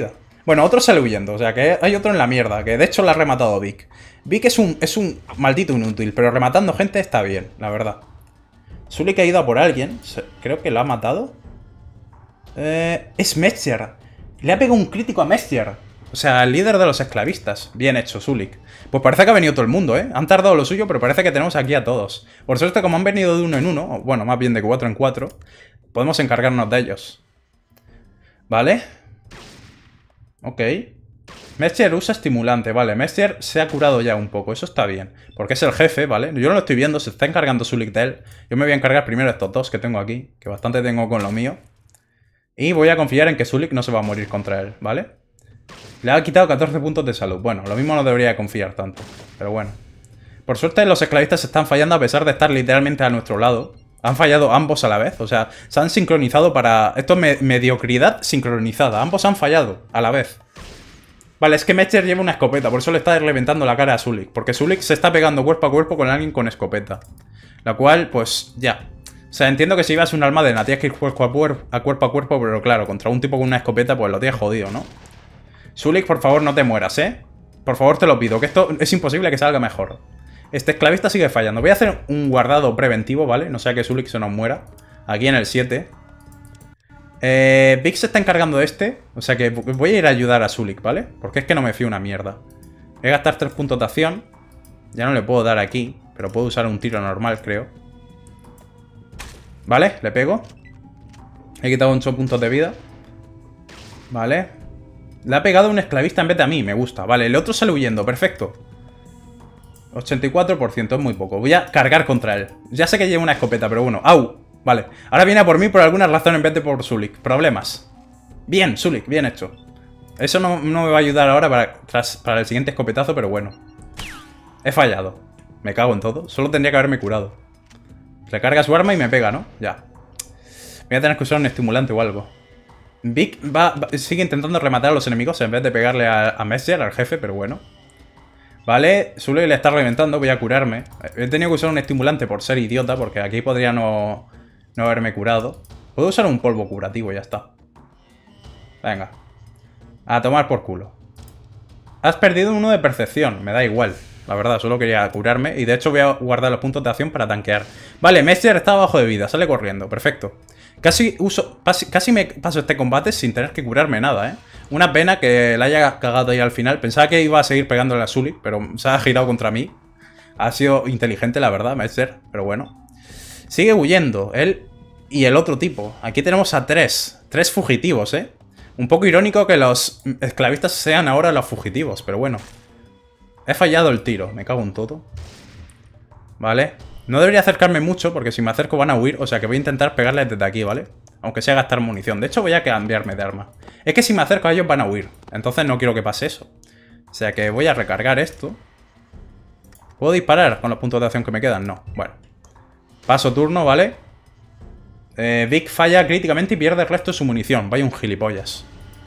Bueno, otro sale huyendo, o sea que hay otro en la mierda, que de hecho lo ha rematado Vic. Vic es un, es un maldito inútil, pero rematando gente está bien, la verdad. Zulik ha ido a por alguien, creo que lo ha matado. Eh, es Mestier. Le ha pegado un crítico a Mestier. O sea, el líder de los esclavistas. Bien hecho, Zulik. Pues parece que ha venido todo el mundo, ¿eh? Han tardado lo suyo, pero parece que tenemos aquí a todos. Por suerte, como han venido de uno en uno, bueno, más bien de cuatro en cuatro, podemos encargarnos de ellos. ¿Vale? Ok. Mestier usa estimulante, vale. Mestier se ha curado ya un poco, eso está bien. Porque es el jefe, ¿vale? Yo no lo estoy viendo, se está encargando Zulik de él. Yo me voy a encargar primero de estos dos que tengo aquí, que bastante tengo con lo mío. Y voy a confiar en que Zulik no se va a morir contra él, ¿vale? Le ha quitado catorce puntos de salud. Bueno, lo mismo no debería confiar tanto, pero bueno. Por suerte los esclavistas se están fallando a pesar de estar literalmente a nuestro lado. Han fallado ambos a la vez, o sea, se han sincronizado para... Esto es me mediocridad sincronizada, ambos han fallado a la vez. Vale, es que Mestier lleva una escopeta, por eso le está reventando la cara a Zulik. Porque Zulik se está pegando cuerpo a cuerpo con alguien con escopeta. La cual, pues, ya. O sea, entiendo que si ibas un almadena tienes que ir cuerpo a cuerpo, a cuerpo a cuerpo, pero claro, contra un tipo con una escopeta, pues lo tienes jodido, ¿no? Zulik, por favor, no te mueras, ¿eh? Por favor, te lo pido, que esto es imposible que salga mejor. Este esclavista sigue fallando. Voy a hacer un guardado preventivo, ¿vale? No sea que Zulik se nos muera. Aquí en el siete. Eh, Vic se está encargando de este. O sea que voy a ir a ayudar a Zulik, ¿vale? Porque es que no me fío una mierda. Voy a gastar tres puntos de acción. Ya no le puedo dar aquí, pero puedo usar un tiro normal, creo. Vale, le pego. He quitado ocho puntos de vida. Vale. Le ha pegado un esclavista en vez de a mí, me gusta. Vale, el otro sale huyendo, perfecto. ochenta y cuatro por ciento, es muy poco. Voy a cargar contra él. Ya sé que lleva una escopeta, pero bueno. ¡Au! Vale. Ahora viene a por mí por alguna razón en vez de por Zulik. Problemas. Bien, Zulik, bien hecho. Eso no, no me va a ayudar ahora para, tras, para el siguiente escopetazo, pero bueno. He fallado. Me cago en todo. Solo tendría que haberme curado. Recarga su arma y me pega, ¿no? Ya. Voy a tener que usar un estimulante o algo. Vic va, va, sigue intentando rematar a los enemigos en vez de pegarle a, a Mestier, al jefe, pero bueno. Vale, Zulik le está reventando, voy a curarme. He tenido que usar un estimulante por ser idiota, porque aquí podría no, no haberme curado. Puedo usar un polvo curativo, ya está. Venga. A tomar por culo. Has perdido uno de percepción, me da igual. La verdad, solo quería curarme. Y de hecho voy a guardar los puntos de acción para tanquear. Vale, Mestier está abajo de vida, sale corriendo, perfecto. Casi uso, casi me paso este combate sin tener que curarme nada, ¿eh? Una pena que la haya cagado ahí al final. Pensaba que iba a seguir pegándole a Zulik, pero se ha girado contra mí. Ha sido inteligente, la verdad, Mestier, pero bueno. Sigue huyendo, él y el otro tipo. Aquí tenemos a tres. Tres fugitivos, ¿eh? Un poco irónico que los esclavistas sean ahora los fugitivos, pero bueno. He fallado el tiro, me cago en todo. Vale. No debería acercarme mucho porque si me acerco van a huir. O sea que voy a intentar pegarles desde aquí, ¿vale? Aunque sea gastar munición. De hecho voy a cambiarme de arma. Es que si me acerco a ellos van a huir. Entonces no quiero que pase eso. O sea que voy a recargar esto. ¿Puedo disparar con los puntos de acción que me quedan? No. Bueno. Paso turno, ¿vale? Eh, Vic falla críticamente y pierde el resto de su munición. Vaya un gilipollas.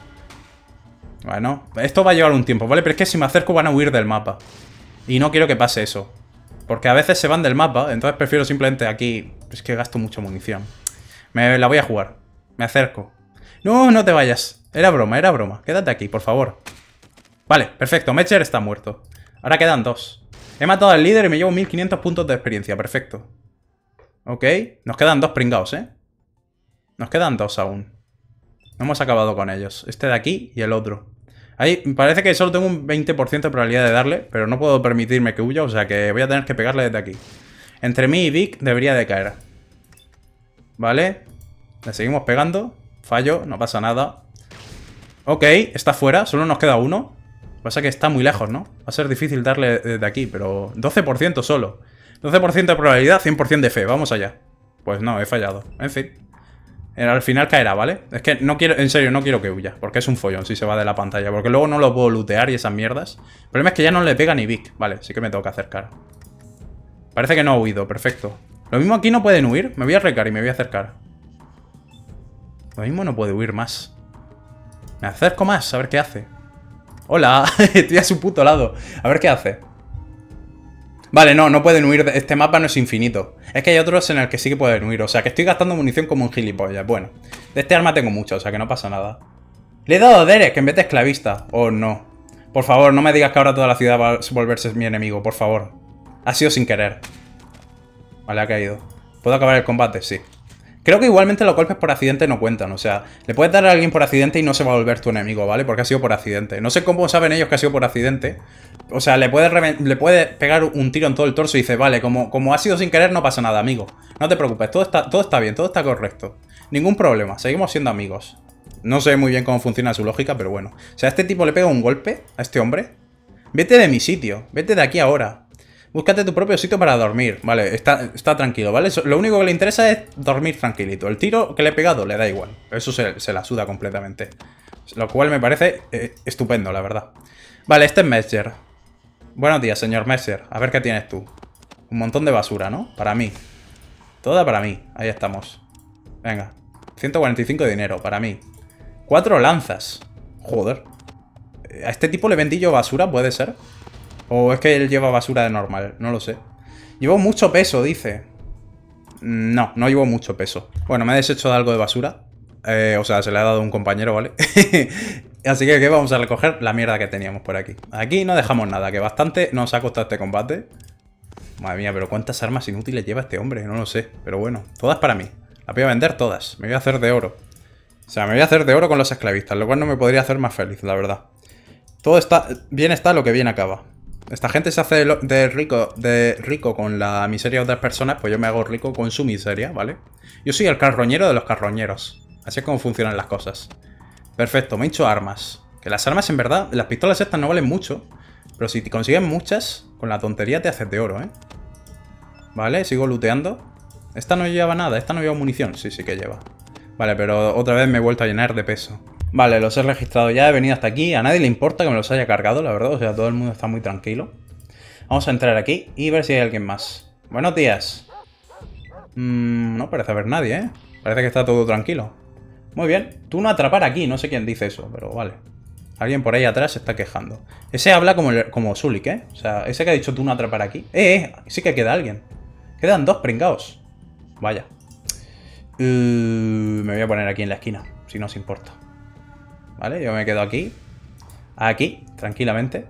Bueno. Esto va a llevar un tiempo, ¿vale? Pero es que si me acerco van a huir del mapa. Y no quiero que pase eso. Porque a veces se van del mapa, entonces prefiero simplemente aquí... Es que gasto mucha munición. Me la voy a jugar. Me acerco. No, no te vayas. Era broma, era broma. Quédate aquí, por favor. Vale, perfecto. Mestier está muerto. Ahora quedan dos. He matado al líder y me llevo mil quinientos puntos de experiencia. Perfecto. Ok. Nos quedan dos pringados, ¿eh? Nos quedan dos aún. No hemos acabado con ellos. Este de aquí y el otro. Ahí parece que solo tengo un veinte por ciento de probabilidad de darle, pero no puedo permitirme que huya, o sea que voy a tener que pegarle desde aquí. Entre mí y Vic debería de caer. Vale. Le seguimos pegando. Fallo, no pasa nada. Ok, está fuera, solo nos queda uno. Pasa que está muy lejos, ¿no? Va a ser difícil darle desde aquí, pero doce por ciento solo. doce por ciento de probabilidad, cien por ciento de fe, vamos allá. Pues no, he fallado, en fin. Al final caerá, ¿vale? Es que no quiero, en serio, no quiero que huya. Porque es un follón si se va de la pantalla. Porque luego no lo puedo lootear y esas mierdas. El problema es que ya no le pega ni Vic. Vale, sí que me tengo que acercar. Parece que no ha huido, perfecto. Lo mismo aquí no pueden huir. Me voy a recar y me voy a acercar. Lo mismo no puede huir más. Me acerco más, a ver qué hace. Hola, estoy a su puto lado. A ver qué hace. Vale, no, no pueden huir. Este mapa no es infinito. Es que hay otros en el que sí que pueden huir. O sea, que estoy gastando munición como un gilipollas. Bueno, de este arma tengo mucho, o sea que no pasa nada. Le he dado a Derek en vez de esclavista. Oh, no. Por favor, no me digas que ahora toda la ciudad va a volverse mi enemigo, por favor. Ha sido sin querer. Vale, ha caído. ¿Puedo acabar el combate? Sí. Creo que igualmente los golpes por accidente no cuentan. O sea, le puedes dar a alguien por accidente y no se va a volver tu enemigo, ¿vale? Porque ha sido por accidente. No sé cómo saben ellos que ha sido por accidente. O sea, le puedes, le puedes pegar un tiro en todo el torso y dice, vale, como, como ha sido sin querer no pasa nada, amigo. No te preocupes, todo está, todo está bien, todo está correcto. Ningún problema, seguimos siendo amigos. No sé muy bien cómo funciona su lógica, pero bueno. O sea, a este tipo le pega un golpe, a este hombre. Vete de mi sitio, vete de aquí ahora. Búscate tu propio sitio para dormir. Vale, está, está tranquilo, ¿vale? Lo único que le interesa es dormir tranquilito. El tiro que le he pegado le da igual. Eso se, se la suda completamente. Lo cual me parece eh, estupendo, la verdad. Vale, este es Messer. Buenos días, señor Messer. A ver qué tienes tú. Un montón de basura, ¿no? Para mí. Toda para mí. Ahí estamos. Venga. ciento cuarenta y cinco de dinero, para mí. Cuatro lanzas. Joder. ¿A este tipo le vendí yo basura? ¿Puede ser? ¿O es que él lleva basura de normal? No lo sé. Llevo mucho peso, dice. No, no llevo mucho peso. Bueno, me he deshecho de algo de basura. Eh, o sea, se le ha dado a un compañero, ¿vale? Así que, ¿qué? Vamos a recoger la mierda que teníamos por aquí. Aquí no dejamos nada, que bastante nos ha costado este combate. Madre mía, pero ¿cuántas armas inútiles lleva este hombre? No lo sé. Pero bueno, todas para mí. Las voy a vender todas. Me voy a hacer de oro. O sea, me voy a hacer de oro con los esclavistas, lo cual no me podría hacer más feliz, la verdad. Todo está... Bien está lo que bien acaba. Esta gente se hace de rico, de rico con la miseria de otras personas, pues yo me hago rico con su miseria, ¿vale? Yo soy el carroñero de los carroñeros. Así es como funcionan las cosas. Perfecto, me he hecho armas. Que las armas, en verdad, las pistolas estas no valen mucho. Pero si te consigues muchas, con la tontería te haces de oro, ¿eh? Vale, sigo looteando. Esta no lleva nada, esta no lleva munición. Sí, sí que lleva. Vale, pero otra vez me he vuelto a llenar de peso. Vale, los he registrado ya, he venido hasta aquí. A nadie le importa que me los haya cargado, la verdad. O sea, todo el mundo está muy tranquilo. Vamos a entrar aquí y ver si hay alguien más. Buenos días. Mm, no parece haber nadie, ¿eh? Parece que está todo tranquilo. Muy bien. Tú no atrapar aquí, no sé quién dice eso, pero vale. Alguien por ahí atrás se está quejando. Ese habla como, como Zulik, ¿eh? O sea, ese que ha dicho tú no atrapar aquí. ¡Eh, eh! Sí que queda alguien. Quedan dos pringaos. Vaya. Uh, me voy a poner aquí en la esquina, si no os importa. Vale, yo me quedo aquí. Aquí, tranquilamente.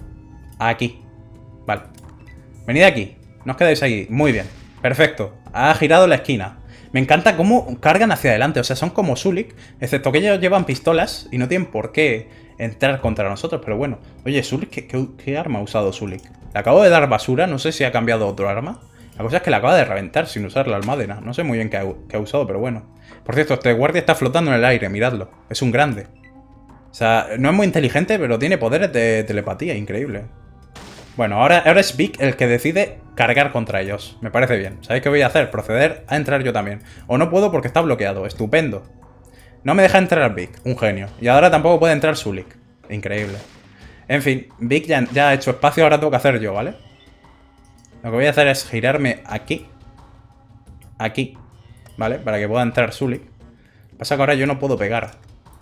Aquí. Vale. Venid aquí. No os quedáis aquí. Muy bien. Perfecto. Ha girado la esquina. Me encanta cómo cargan hacia adelante. O sea, son como Zulik. Excepto que ellos llevan pistolas y no tienen por qué entrar contra nosotros. Pero bueno. Oye, Zulik, ¿qué, qué, qué arma ha usado Zulik? Le acabo de dar basura. No sé si ha cambiado otro arma. La cosa es que la acaba de reventar sin usar la almádena. No sé muy bien qué ha, qué ha usado, pero bueno. Por cierto, este guardia está flotando en el aire. Miradlo. Es un grande. O sea, no es muy inteligente, pero tiene poderes de telepatía. Increíble. Bueno, ahora, ahora es Vic el que decide cargar contra ellos. Me parece bien. ¿Sabéis qué voy a hacer? Proceder a entrar yo también. O no puedo porque está bloqueado. Estupendo. No me deja entrar Vic. Un genio. Y ahora tampoco puede entrar Zulik. Increíble. En fin, Vic ya, ya ha hecho espacio. Ahora tengo que hacer yo, ¿vale? Lo que voy a hacer es girarme aquí. Aquí. ¿Vale? Para que pueda entrar Zulik. Pasa que ahora yo no puedo pegar.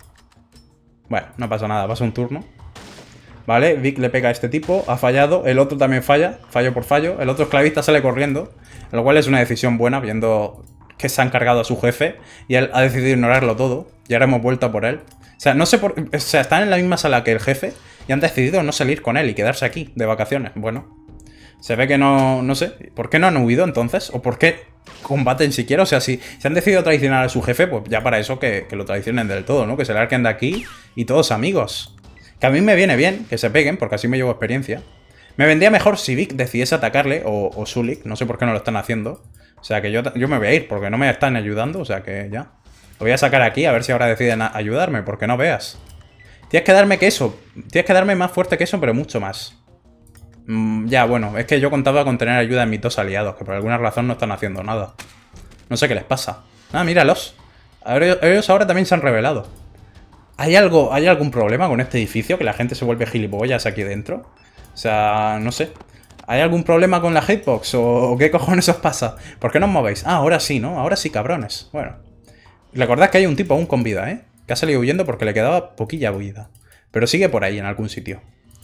Bueno, no pasa nada. Pasa un turno. Vale, Vic le pega a este tipo, ha fallado, el otro también falla, fallo por fallo, el otro esclavista sale corriendo, lo cual es una decisión buena, viendo que se han cargado a su jefe y él ha decidido ignorarlo todo, y ahora hemos vuelto a por él. O sea, no sé por... O sea, están en la misma sala que el jefe y han decidido no salir con él y quedarse aquí, de vacaciones. Bueno, se ve que no... no sé, ¿por qué no han huido entonces? ¿O por qué combaten siquiera? O sea, si, si han decidido traicionar a su jefe, pues ya para eso que, que lo traicionen del todo, ¿no? Que se larguen de aquí y todos amigos. Que a mí me viene bien que se peguen, porque así me llevo experiencia. Me vendría mejor si Vic decidiese atacarle, o, o Zulik, no sé por qué no lo están haciendo. O sea que yo, yo me voy a ir, porque no me están ayudando, o sea que ya. Lo voy a sacar aquí, a ver si ahora deciden ayudarme, porque no veas. Tienes que darme que eso, tienes que darme más fuerte que eso, pero mucho más. Mm, ya, bueno, es que yo contaba con tener ayuda en mis dos aliados, que por alguna razón no están haciendo nada. No sé qué les pasa. Ah, míralos. Ellos ahora también se han revelado. ¿Hay algo, ¿Hay algún problema con este edificio? ¿Que la gente se vuelve gilipollas aquí dentro? O sea, no sé. ¿Hay algún problema con la hitbox? ¿O, o qué cojones os pasa? ¿Por qué no os movéis? Ah, ahora sí, ¿no? Ahora sí, cabrones. Bueno. Recordad que hay un tipo aún con vida, ¿eh? Que ha salido huyendo porque le quedaba poquilla vida. Pero sigue por ahí, en algún sitio.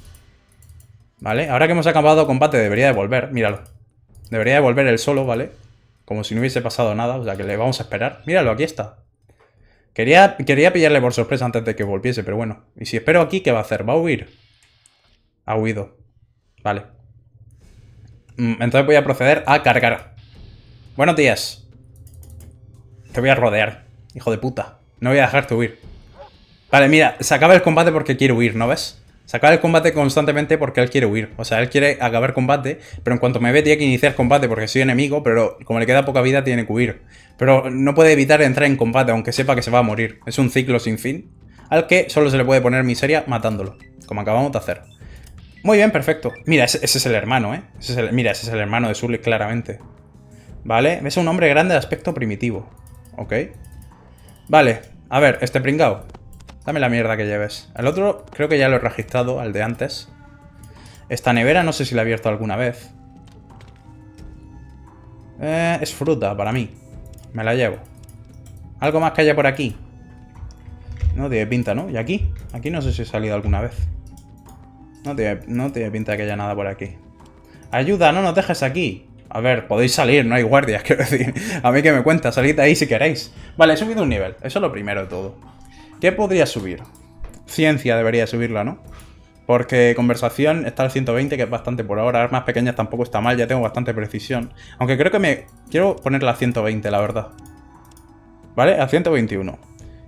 ¿Vale? Ahora que hemos acabado combate debería de volver. Míralo. Debería de volver él solo, ¿vale? Como si no hubiese pasado nada. O sea, que le vamos a esperar. Míralo, aquí está. Quería, quería pillarle por sorpresa antes de que volviese, pero bueno. Y si espero aquí, ¿qué va a hacer? ¿Va a huir? Ha huido. Vale. Entonces voy a proceder a cargar. Buenos días. Te voy a rodear, hijo de puta. No voy a dejarte huir. Vale, mira, se acaba el combate porque quiere huir, ¿no ves? Se acaba el combate constantemente porque él quiere huir. O sea, él quiere acabar combate, pero en cuanto me ve tiene que iniciar combate porque soy enemigo, pero como le queda poca vida tiene que huir. Pero no puede evitar entrar en combate, aunque sepa que se va a morir. Es un ciclo sin fin, al que solo se le puede poner miseria matándolo, como acabamos de hacer. Muy bien, perfecto. Mira, ese, ese es el hermano, ¿eh? Ese es el, mira, ese es el hermano de Sully, claramente. Vale, es un hombre grande de aspecto primitivo. Ok. Vale, a ver, este pringao. Dame la mierda que lleves. El otro creo que ya lo he registrado, al de antes. Esta nevera no sé si la he abierto alguna vez. Eh, es fruta para mí. Me la llevo. ¿Algo más que haya por aquí? No tiene pinta, ¿no? ¿Y aquí? Aquí no sé si he salido alguna vez. No tiene, no tiene pinta de que haya nada por aquí. Ayuda, no nos dejes aquí. A ver, podéis salir, no hay guardias, quiero decir. A mí que me cuenta, salid de ahí si queréis. Vale, he subido un nivel. Eso es lo primero de todo. ¿Qué podría subir? Ciencia debería subirla, ¿no? Porque conversación está al ciento veinte, que es bastante por ahora. Armas pequeñas tampoco está mal, ya tengo bastante precisión. Aunque creo que me... quiero ponerla a ciento veinte, la verdad. ¿Vale? A ciento veintiuno.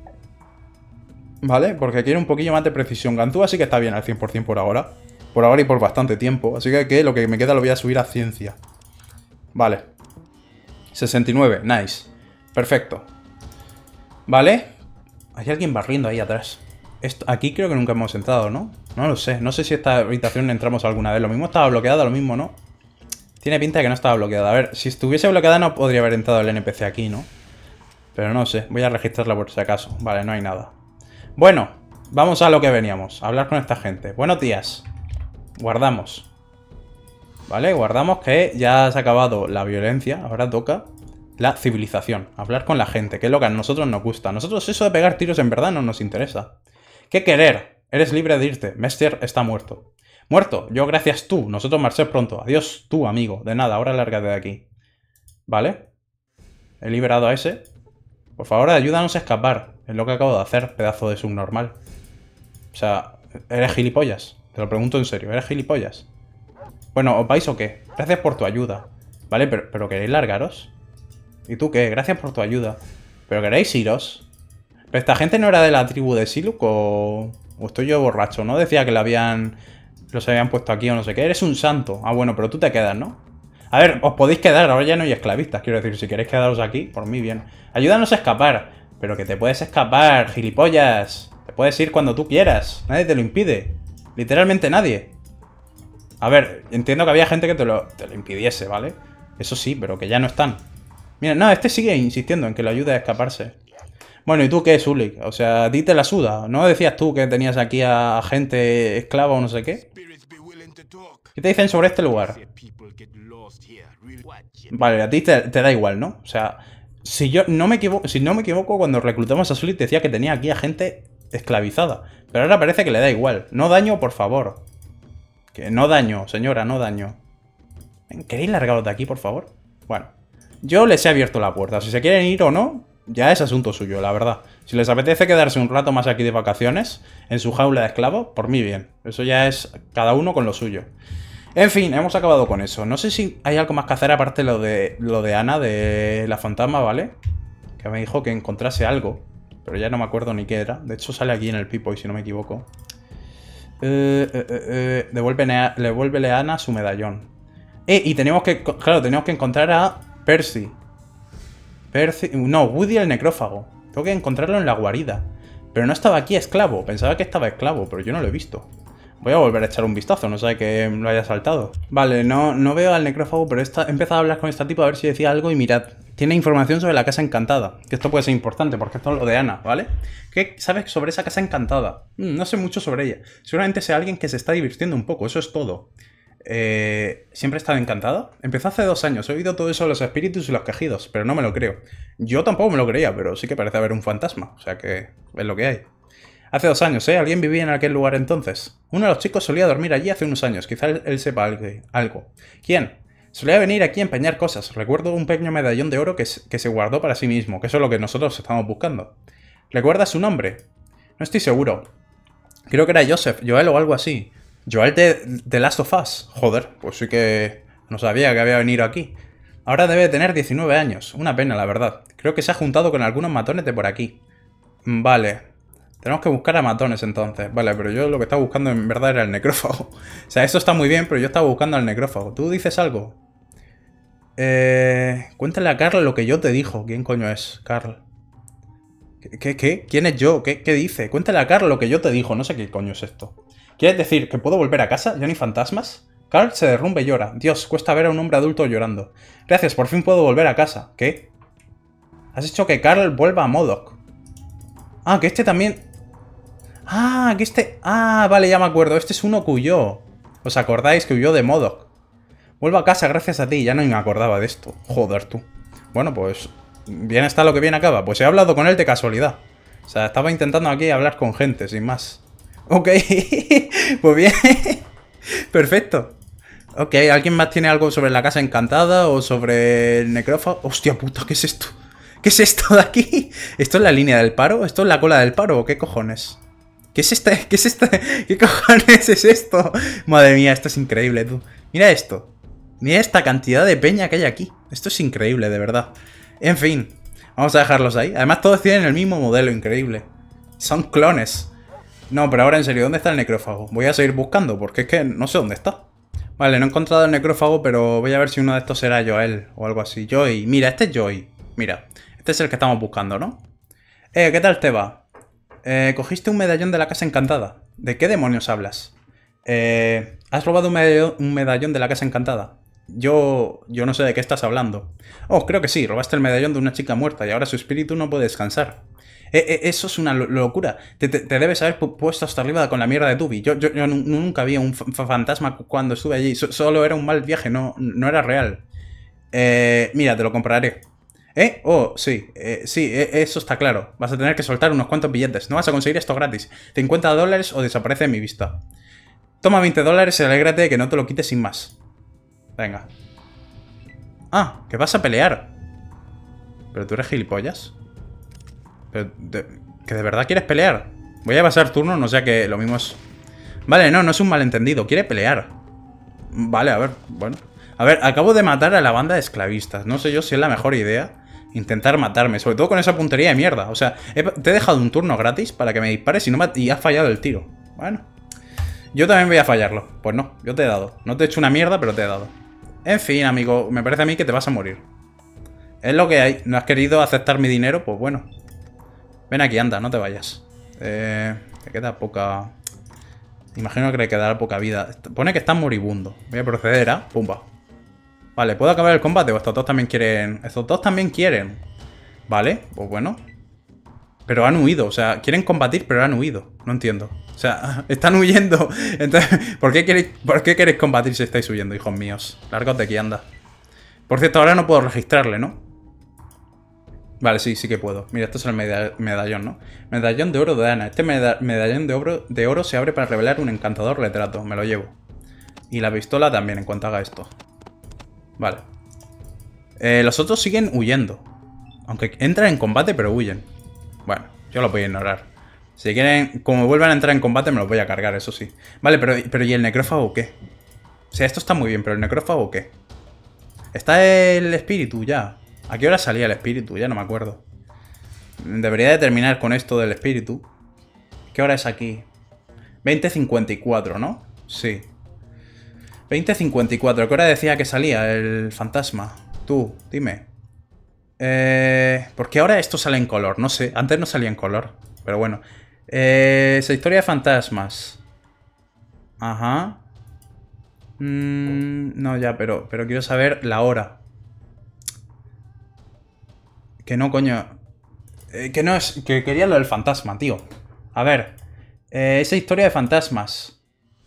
¿Vale? Porque quiero un poquillo más de precisión. Ganzúa sí que está bien al cien por cien por ahora. Por ahora y por bastante tiempo. Así que, que lo que me queda lo voy a subir a ciencia. Vale. sesenta y nueve, nice. Perfecto. Vale. Hay alguien barriendo ahí atrás. Esto, aquí creo que nunca hemos entrado, ¿no? No lo sé. No sé si esta habitación entramos alguna vez. Lo mismo estaba bloqueada, lo mismo, ¿no? Tiene pinta de que no estaba bloqueada. A ver, si estuviese bloqueada no podría haber entrado el N P C aquí, ¿no? Pero no sé. Voy a registrarla por si acaso. Vale, no hay nada. Bueno, vamos a lo que veníamos. A hablar con esta gente. Buenos días. Guardamos. Vale, guardamos que ya se ha acabado la violencia. Ahora toca la civilización. Hablar con la gente, que es lo que a nosotros nos gusta. A nosotros eso de pegar tiros en verdad no nos interesa. ¿Qué querer? Eres libre de irte. Mester está muerto. Muerto. Yo gracias tú. Nosotros marché pronto. Adiós tú, amigo. De nada, ahora lárgate de aquí. Vale. He liberado a ese. Por favor, ayúdanos a escapar. Es lo que acabo de hacer, pedazo de subnormal. O sea, ¿eres gilipollas? Te lo pregunto en serio. ¿Eres gilipollas? Bueno, ¿os vais o qué? Gracias por tu ayuda. Vale, pero, pero ¿queréis largaros? ¿Y tú qué? Gracias por tu ayuda. ¿Pero queréis iros? ¿Pero esta gente no era de la tribu de Siluk o... o estoy yo borracho? ¿No? Decía que la habían... los habían puesto aquí o no sé qué. Eres un santo. Ah, bueno, pero tú te quedas, ¿no? A ver, os podéis quedar. Ahora ya no hay esclavistas. Quiero decir, si queréis quedaros aquí, por mí bien. Ayúdanos a escapar. Pero que te puedes escapar, gilipollas. Te puedes ir cuando tú quieras. Nadie te lo impide. Literalmente nadie. A ver, entiendo que había gente que te lo, te lo impidiese, ¿vale? Eso sí, pero que ya no están. Mira, no, este sigue insistiendo en que lo ayude a escaparse. Bueno, ¿y tú qué, Sully? O sea, a ti te la suda. ¿No decías tú que tenías aquí a gente esclava o no sé qué? ¿Qué te dicen sobre este lugar? Vale, a ti te, te da igual, ¿no? O sea, si yo no me equivoco, si no me equivoco, cuando reclutamos a Sully decía que tenía aquí a gente esclavizada. Pero ahora parece que le da igual. No daño, por favor. Que no daño, señora, no daño. ¿Queréis largaros de aquí, por favor? Bueno, yo les he abierto la puerta. Si se quieren ir o no, ya es asunto suyo, la verdad. Si les apetece quedarse un rato más aquí de vacaciones, en su jaula de esclavos, por mí bien. Eso ya es cada uno con lo suyo. En fin, hemos acabado con eso. No sé si hay algo más que hacer aparte de lo de, lo de Ana, de la fantasma, ¿vale? Que me dijo que encontrase algo, pero ya no me acuerdo ni qué era. De hecho sale aquí en el Pipo, y si no me equivoco. Eh, eh, eh, eh, devuélvele, a, devuélvele a Ana su medallón. Eh, y tenemos que... Claro, tenemos que encontrar a Percy. Percy... No, Woody el necrófago. Tengo que encontrarlo en la guarida. Pero no estaba aquí esclavo. Pensaba que estaba esclavo, pero yo no lo he visto. Voy a volver a echar un vistazo, no sé que lo haya saltado. Vale, no, no veo al necrófago, pero esta, he empezado a hablar con esta tipo a ver si decía algo y mirad. Tiene información sobre la casa encantada. Que esto puede ser importante, porque esto es lo de Ana, ¿vale? ¿Qué sabes sobre esa casa encantada? Mm, no sé mucho sobre ella. Seguramente sea alguien que se está divirtiendo un poco, eso es todo. Eh, ¿Siempre ha estado encantada? Empezó hace dos años, he oído todo eso de los espíritus y los quejidos, pero no me lo creo. Yo tampoco me lo creía, pero sí que parece haber un fantasma, o sea que es lo que hay. Hace dos años, ¿eh? ¿Alguien vivía en aquel lugar entonces? Uno de los chicos solía dormir allí hace unos años, quizá él, él sepa algo. ¿Quién? Solía venir aquí a empeñar cosas. Recuerdo un pequeño medallón de oro que, que se guardó para sí mismo, que eso es lo que nosotros estamos buscando. ¿Recuerdas su nombre? No estoy seguro. Creo que era Joseph, Joel o algo así. Joel de The Last of Us. Joder, pues sí que no sabía que había venido aquí. Ahora debe tener diecinueve años. Una pena, la verdad. Creo que se ha juntado con algunos matones de por aquí. Vale. Tenemos que buscar a matones entonces. Vale, pero yo lo que estaba buscando en verdad era el necrófago. O sea, esto está muy bien, pero yo estaba buscando al necrófago. ¿Tú dices algo? Eh... Cuéntale a Carl lo que yo te dijo. ¿Quién coño es? Carl. ¿Qué? ¿Qué? ¿Qué? ¿Quién es yo? ¿Qué, qué dice? Cuéntale a Carl lo que yo te dijo. No sé qué coño es esto. ¿Quieres decir que puedo volver a casa? ¿Ya ni fantasmas? Carl se derrumba y llora. Dios, cuesta ver a un hombre adulto llorando. Gracias, por fin puedo volver a casa. ¿Qué? Has hecho que Carl vuelva a MODOK. Ah, que este también... Ah, que este... Ah, vale, ya me acuerdo. Este es uno que huyó. ¿Os acordáis que huyó de MODOK? Vuelvo a casa gracias a ti. Ya no me acordaba de esto. Joder, tú. Bueno, pues... Bien está lo que bien acaba. Pues he hablado con él de casualidad. O sea, estaba intentando aquí hablar con gente, sin más. Ok. Pues bien. Perfecto. Ok, ¿alguien más tiene algo sobre la casa encantada o sobre el necrófago? Hostia puta, ¿qué es esto? ¿Qué es esto de aquí? ¿Esto es la línea del paro? ¿Esto es la cola del paro o qué cojones? ¿Qué es este? ¿Qué es este? ¿Qué cojones es esto? Madre mía, esto es increíble, tú. Mira esto. Mira esta cantidad de peña que hay aquí. Esto es increíble, de verdad. En fin, vamos a dejarlos ahí. Además todos tienen el mismo modelo, increíble. Son clones. No, pero ahora en serio, ¿dónde está el necrófago? Voy a seguir buscando, porque es que no sé dónde está. Vale, no he encontrado el necrófago, pero voy a ver si uno de estos será Joel o algo así. Joy, mira, este es Joy. Mira, este es el que estamos buscando, ¿no? Eh, ¿qué tal te va? Eh, cogiste un medallón de la casa encantada. ¿De qué demonios hablas? Eh, ¿has robado un medallón, un medallón de la casa encantada? Yo... yo no sé de qué estás hablando. Oh, creo que sí, robaste el medallón de una chica muerta y ahora su espíritu no puede descansar. Eh, eh, eso es una lo locura. Te, te, te debes haber pu puesto hasta arriba con la mierda de Tubi. Yo, yo, yo nunca vi un fantasma cuando estuve allí. So solo era un mal viaje, no, no era real. Eh, mira, te lo compraré. ¿Eh? Oh, sí. Eh, sí, eh, eso está claro. Vas a tener que soltar unos cuantos billetes. No vas a conseguir esto gratis. cincuenta dólares o desaparece de mi vista. Toma veinte dólares y alégrate de que no te lo quites sin más. Venga. Ah, que vas a pelear. ¿Pero tú eres gilipollas? ¿Pero de, que de verdad quieres pelear? Voy a pasar turno, no sea que lo mismo es... Vale, no, no es un malentendido. Quiere pelear. Vale, a ver, bueno. A ver, acabo de matar a la banda de esclavistas. No sé yo si es la mejor idea intentar matarme. Sobre todo con esa puntería de mierda. O sea, he, te he dejado un turno gratis para que me dispares y, no me, y has fallado el tiro. Bueno. Yo también voy a fallarlo. Pues no, yo te he dado. No te he hecho una mierda, pero te he dado. En fin, amigo, me parece a mí que te vas a morir. Es lo que hay. ¿No has querido aceptar mi dinero? Pues bueno. Ven aquí, anda, no te vayas. Eh... Te queda poca... Imagino que le quedará poca vida. Pone que está moribundo. Voy a proceder a... Pumba. Vale, ¿puedo acabar el combate? O estos dos también quieren... Estos dos también quieren. Vale, pues bueno. Pero han huido, o sea, quieren combatir, pero han huido. No entiendo. O sea, están huyendo. Entonces, ¿por qué queréis, ¿por qué queréis combatir si estáis huyendo, hijos míos? Largos de aquí, anda. Por cierto, ahora no puedo registrarle, ¿no? Vale, sí, sí que puedo. Mira, esto es el meda medallón, ¿no? Medallón de oro de Ana. Este meda medallón de oro, de oro se abre para revelar un encantador retrato. Me lo llevo. Y la pistola también, en cuanto haga esto. Vale. Eh, los otros siguen huyendo. Aunque entran en combate, pero huyen. Bueno, yo lo voy a ignorar. Si quieren, como vuelvan a entrar en combate, me los voy a cargar, eso sí. Vale, pero, pero ¿y el necrófago qué? O sea, esto está muy bien, pero ¿el necrófago qué? Está el espíritu ya. ¿A qué hora salía el espíritu? Ya no me acuerdo. Debería de terminar con esto del espíritu. ¿Qué hora es aquí? veinte cincuenta y cuatro, ¿no? Sí. veinte cincuenta y cuatro. ¿Qué hora decía que salía el fantasma? Tú, dime. Eh, ¿Por qué ahora esto sale en color? No sé. Antes no salía en color. Pero bueno. Eh, esa historia de fantasmas. Ajá. Mm, no, ya, pero, pero quiero saber la hora. Que no, coño. Eh, que no es... Que quería lo del fantasma, tío. A ver. Eh, esa historia de fantasmas.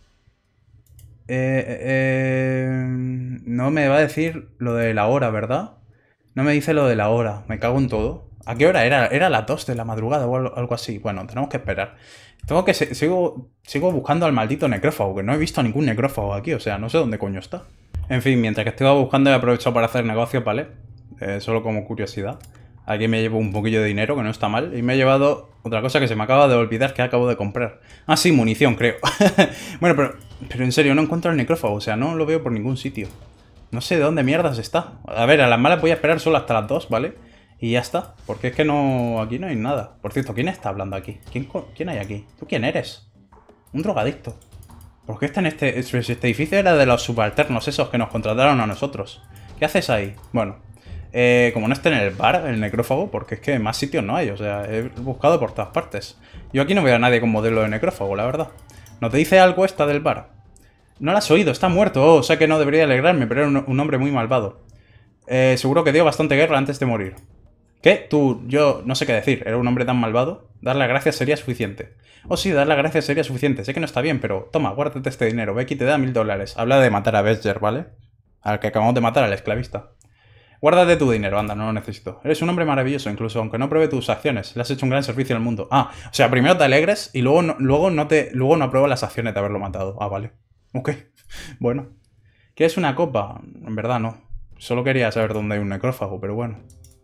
Eh, eh, no me va a decir lo de la hora, ¿verdad? No me dice lo de la hora. Me cago en todo. ¿A qué hora era? Era las dos de la madrugada o algo así. Bueno, tenemos que esperar. Tengo que... Sigo, sigo buscando al maldito necrófago, que no he visto ningún necrófago aquí. O sea, no sé dónde coño está. En fin, mientras que estoy buscando he aprovechado para hacer negocios, ¿vale? Eh, solo como curiosidad. Aquí me llevo un poquillo de dinero, que no está mal. Y me he llevado otra cosa que se me acaba de olvidar que acabo de comprar. Ah, sí, munición, creo. Bueno, pero, pero en serio, no encuentro el necrófago. O sea, no lo veo por ningún sitio. No sé de dónde mierdas está. A ver, a las malas voy a esperar solo hasta las dos, ¿vale? Y ya está. Porque es que no... Aquí no hay nada. Por cierto, ¿quién está hablando aquí? ¿Quién, quién hay aquí? ¿Tú quién eres? Un drogadicto. ¿Por qué está en este... Este edificio era de los subalternos esos que nos contrataron a nosotros. ¿Qué haces ahí? Bueno... Eh, como no esté en el bar, el necrófago, porque es que más sitios no hay, o sea, he buscado por todas partes. Yo aquí no veo a nadie con modelo de necrófago, la verdad. ¿No te dice algo esta del bar? No la has oído, está muerto, oh, o sea que no debería alegrarme, pero era un, un hombre muy malvado. Eh, seguro que dio bastante guerra antes de morir. ¿Qué? Tú, yo no sé qué decir, ¿era un hombre tan malvado? Dar las gracias sería suficiente. Oh sí, dar las gracias sería suficiente, sé que no está bien, pero toma, guárdate este dinero, Becky te da mil dólares. Habla de matar a Vesger, ¿vale? Al que acabamos de matar, al esclavista. Guárdate tu dinero, anda, no lo necesito. Eres un hombre maravilloso, incluso aunque no pruebe tus acciones. Le has hecho un gran servicio al mundo. Ah, o sea, primero te alegres y luego no, luego no te, luego no apruebas las acciones de haberlo matado. Ah, vale. Ok. Bueno. ¿Quieres una copa? En verdad no. Solo quería saber dónde hay un necrófago, pero bueno.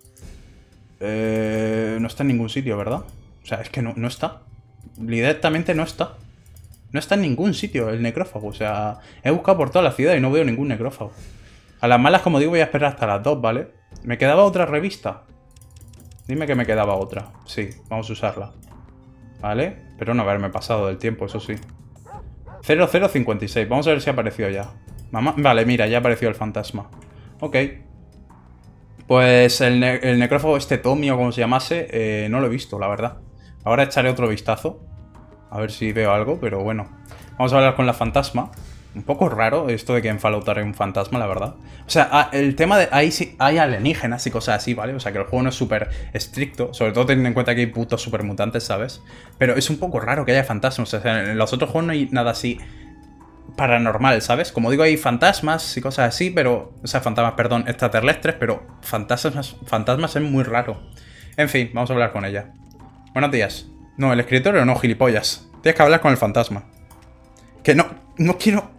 Eh, no está en ningún sitio, ¿verdad? O sea, es que no, no está. Directamente no está. No está en ningún sitio el necrófago. O sea, he buscado por toda la ciudad y no veo ningún necrófago. A las malas, como digo, voy a esperar hasta las dos, ¿vale? ¿Me quedaba otra revista? Dime que me quedaba otra. Sí, vamos a usarla. ¿Vale? Pero no haberme pasado del tiempo, eso sí. cero cero cincuenta y seis. Vamos a ver si ha aparecido ya. Mamá... Vale, mira, ya apareció el fantasma. Ok. Pues el, ne el necrófago este Tommy o como se llamase, eh, no lo he visto, la verdad. Ahora echaré otro vistazo. A ver si veo algo, pero bueno. Vamos a hablar con la fantasma. Un poco raro esto de que en Fallout hay un fantasma, la verdad. O sea, el tema de... Ahí sí hay alienígenas y cosas así, ¿vale? O sea, que el juego no es súper estricto. Sobre todo teniendo en cuenta que hay putos super mutantes, ¿sabes? Pero es un poco raro que haya fantasmas. O sea, en los otros juegos no hay nada así paranormal, ¿sabes? Como digo, hay fantasmas y cosas así, pero... O sea, fantasmas, perdón, extraterrestres, pero fantasmas, fantasmas es muy raro. En fin, vamos a hablar con ella. Buenos días. No, el escritorio no, gilipollas. Tienes que hablar con el fantasma. Que no, no quiero...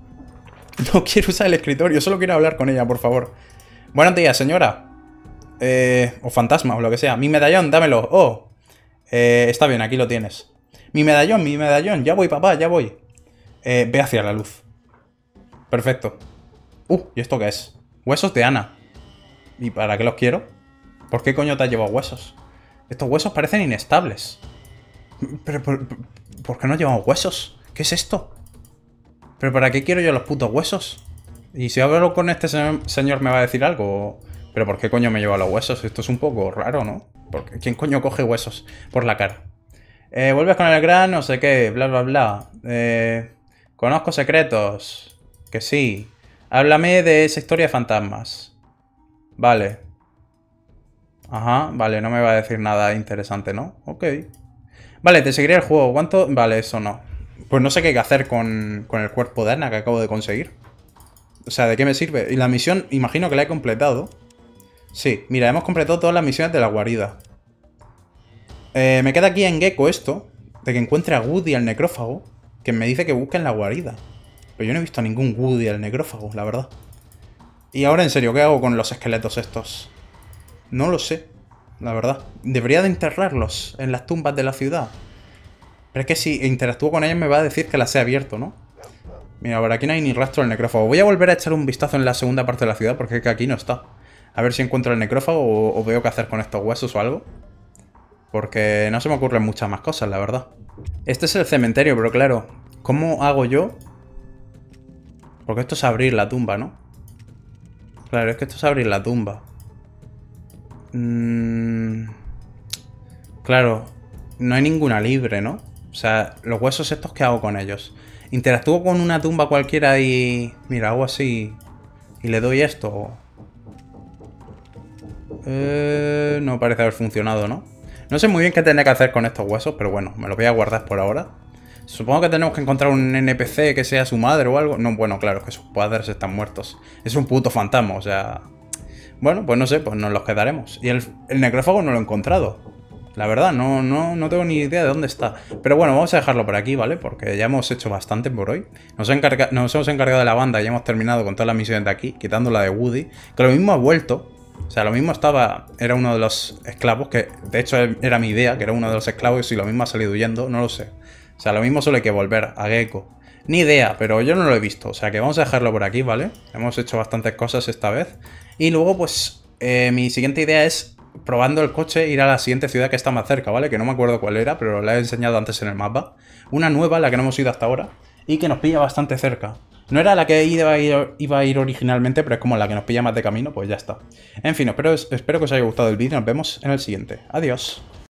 No quiero usar el escritorio, solo quiero hablar con ella, por favor. Buenos días, señora. Eh, o fantasma, o lo que sea. Mi medallón, dámelo. Oh. Eh, está bien, aquí lo tienes. Mi medallón, mi medallón. Ya voy, papá, ya voy. Eh, ve hacia la luz. Perfecto. Uh, ¿y esto qué es? Huesos de Ana. ¿Y para qué los quiero? ¿Por qué coño te has llevado huesos? Estos huesos parecen inestables. ¿Pero por, por qué no llevamos huesos? ¿Qué es esto? ¿Pero para qué quiero yo los putos huesos? Y si hablo con este señor me va a decir algo. ¿Pero por qué coño me lleva los huesos? Esto es un poco raro, ¿no? Porque ¿quién coño coge huesos por la cara? Eh, vuelves con el gran no sé qué, bla bla bla. Eh, conozco secretos. Que sí. Háblame de esa historia de fantasmas. Vale. Ajá, vale, no me va a decir nada interesante, ¿no? Ok. Vale, te seguiré el juego. ¿Cuánto? Vale, eso no. Pues no sé qué hay que hacer con, con el cuerpo de Ana que acabo de conseguir. O sea, ¿de qué me sirve? Y la misión, imagino que la he completado. Sí, mira, hemos completado todas las misiones de la guarida. Eh, me queda aquí en Gecko esto, de que encuentre a Woody al necrófago, que me dice que busque en la guarida. Pero yo no he visto a ningún Woody al necrófago, la verdad. Y ahora, en serio, ¿qué hago con los esqueletos estos? No lo sé, la verdad. Debería de enterrarlos en las tumbas de la ciudad. Pero es que si interactúo con ellos me va a decir que las he abierto, ¿no? Mira, por aquí no hay ni rastro del necrófago. Voy a volver a echar un vistazo en la segunda parte de la ciudad porque es que aquí no está. A ver si encuentro el necrófago o, o veo qué hacer con estos huesos o algo. Porque no se me ocurren muchas más cosas, la verdad. Este es el cementerio, pero claro, ¿cómo hago yo? Porque esto es abrir la tumba, ¿no? Claro, es que esto es abrir la tumba. Mm... Claro, no hay ninguna libre, ¿no? O sea, los huesos estos, ¿qué hago con ellos? Interactúo con una tumba cualquiera y... Mira, hago así... Y le doy esto. Eh... No parece haber funcionado, ¿no? No sé muy bien qué tendré que hacer con estos huesos, pero bueno, me los voy a guardar por ahora. Supongo que tenemos que encontrar un N P C que sea su madre o algo. No, bueno, claro, es que sus padres están muertos. Es un puto fantasma, o sea... Bueno, pues no sé, pues nos los quedaremos. Y el, el necrófago no lo he encontrado. La verdad, no, no, no tengo ni idea de dónde está. Pero bueno, vamos a dejarlo por aquí, ¿vale? Porque ya hemos hecho bastante por hoy. Nos, encarga, nos hemos encargado de la banda y hemos terminado con todas las misiones de aquí, quitando la de Woody. Que lo mismo ha vuelto. O sea, lo mismo estaba... Era uno de los esclavos que... De hecho, era mi idea, que era uno de los esclavos y lo mismo ha salido huyendo, no lo sé. O sea, lo mismo solo hay que volver a Gecko. Ni idea, pero yo no lo he visto. O sea, que vamos a dejarlo por aquí, ¿vale? Hemos hecho bastantes cosas esta vez. Y luego, pues, eh, mi siguiente idea es... Probando el coche, ir a la siguiente ciudad que está más cerca, ¿vale? Que no me acuerdo cuál era, pero la he enseñado antes en el mapa. Una nueva, la que no hemos ido hasta ahora, y que nos pilla bastante cerca. No era la que iba a ir, iba a ir originalmente, pero es como la que nos pilla más de camino, pues ya está. En fin, espero, espero que os haya gustado el vídeo, nos vemos en el siguiente. Adiós.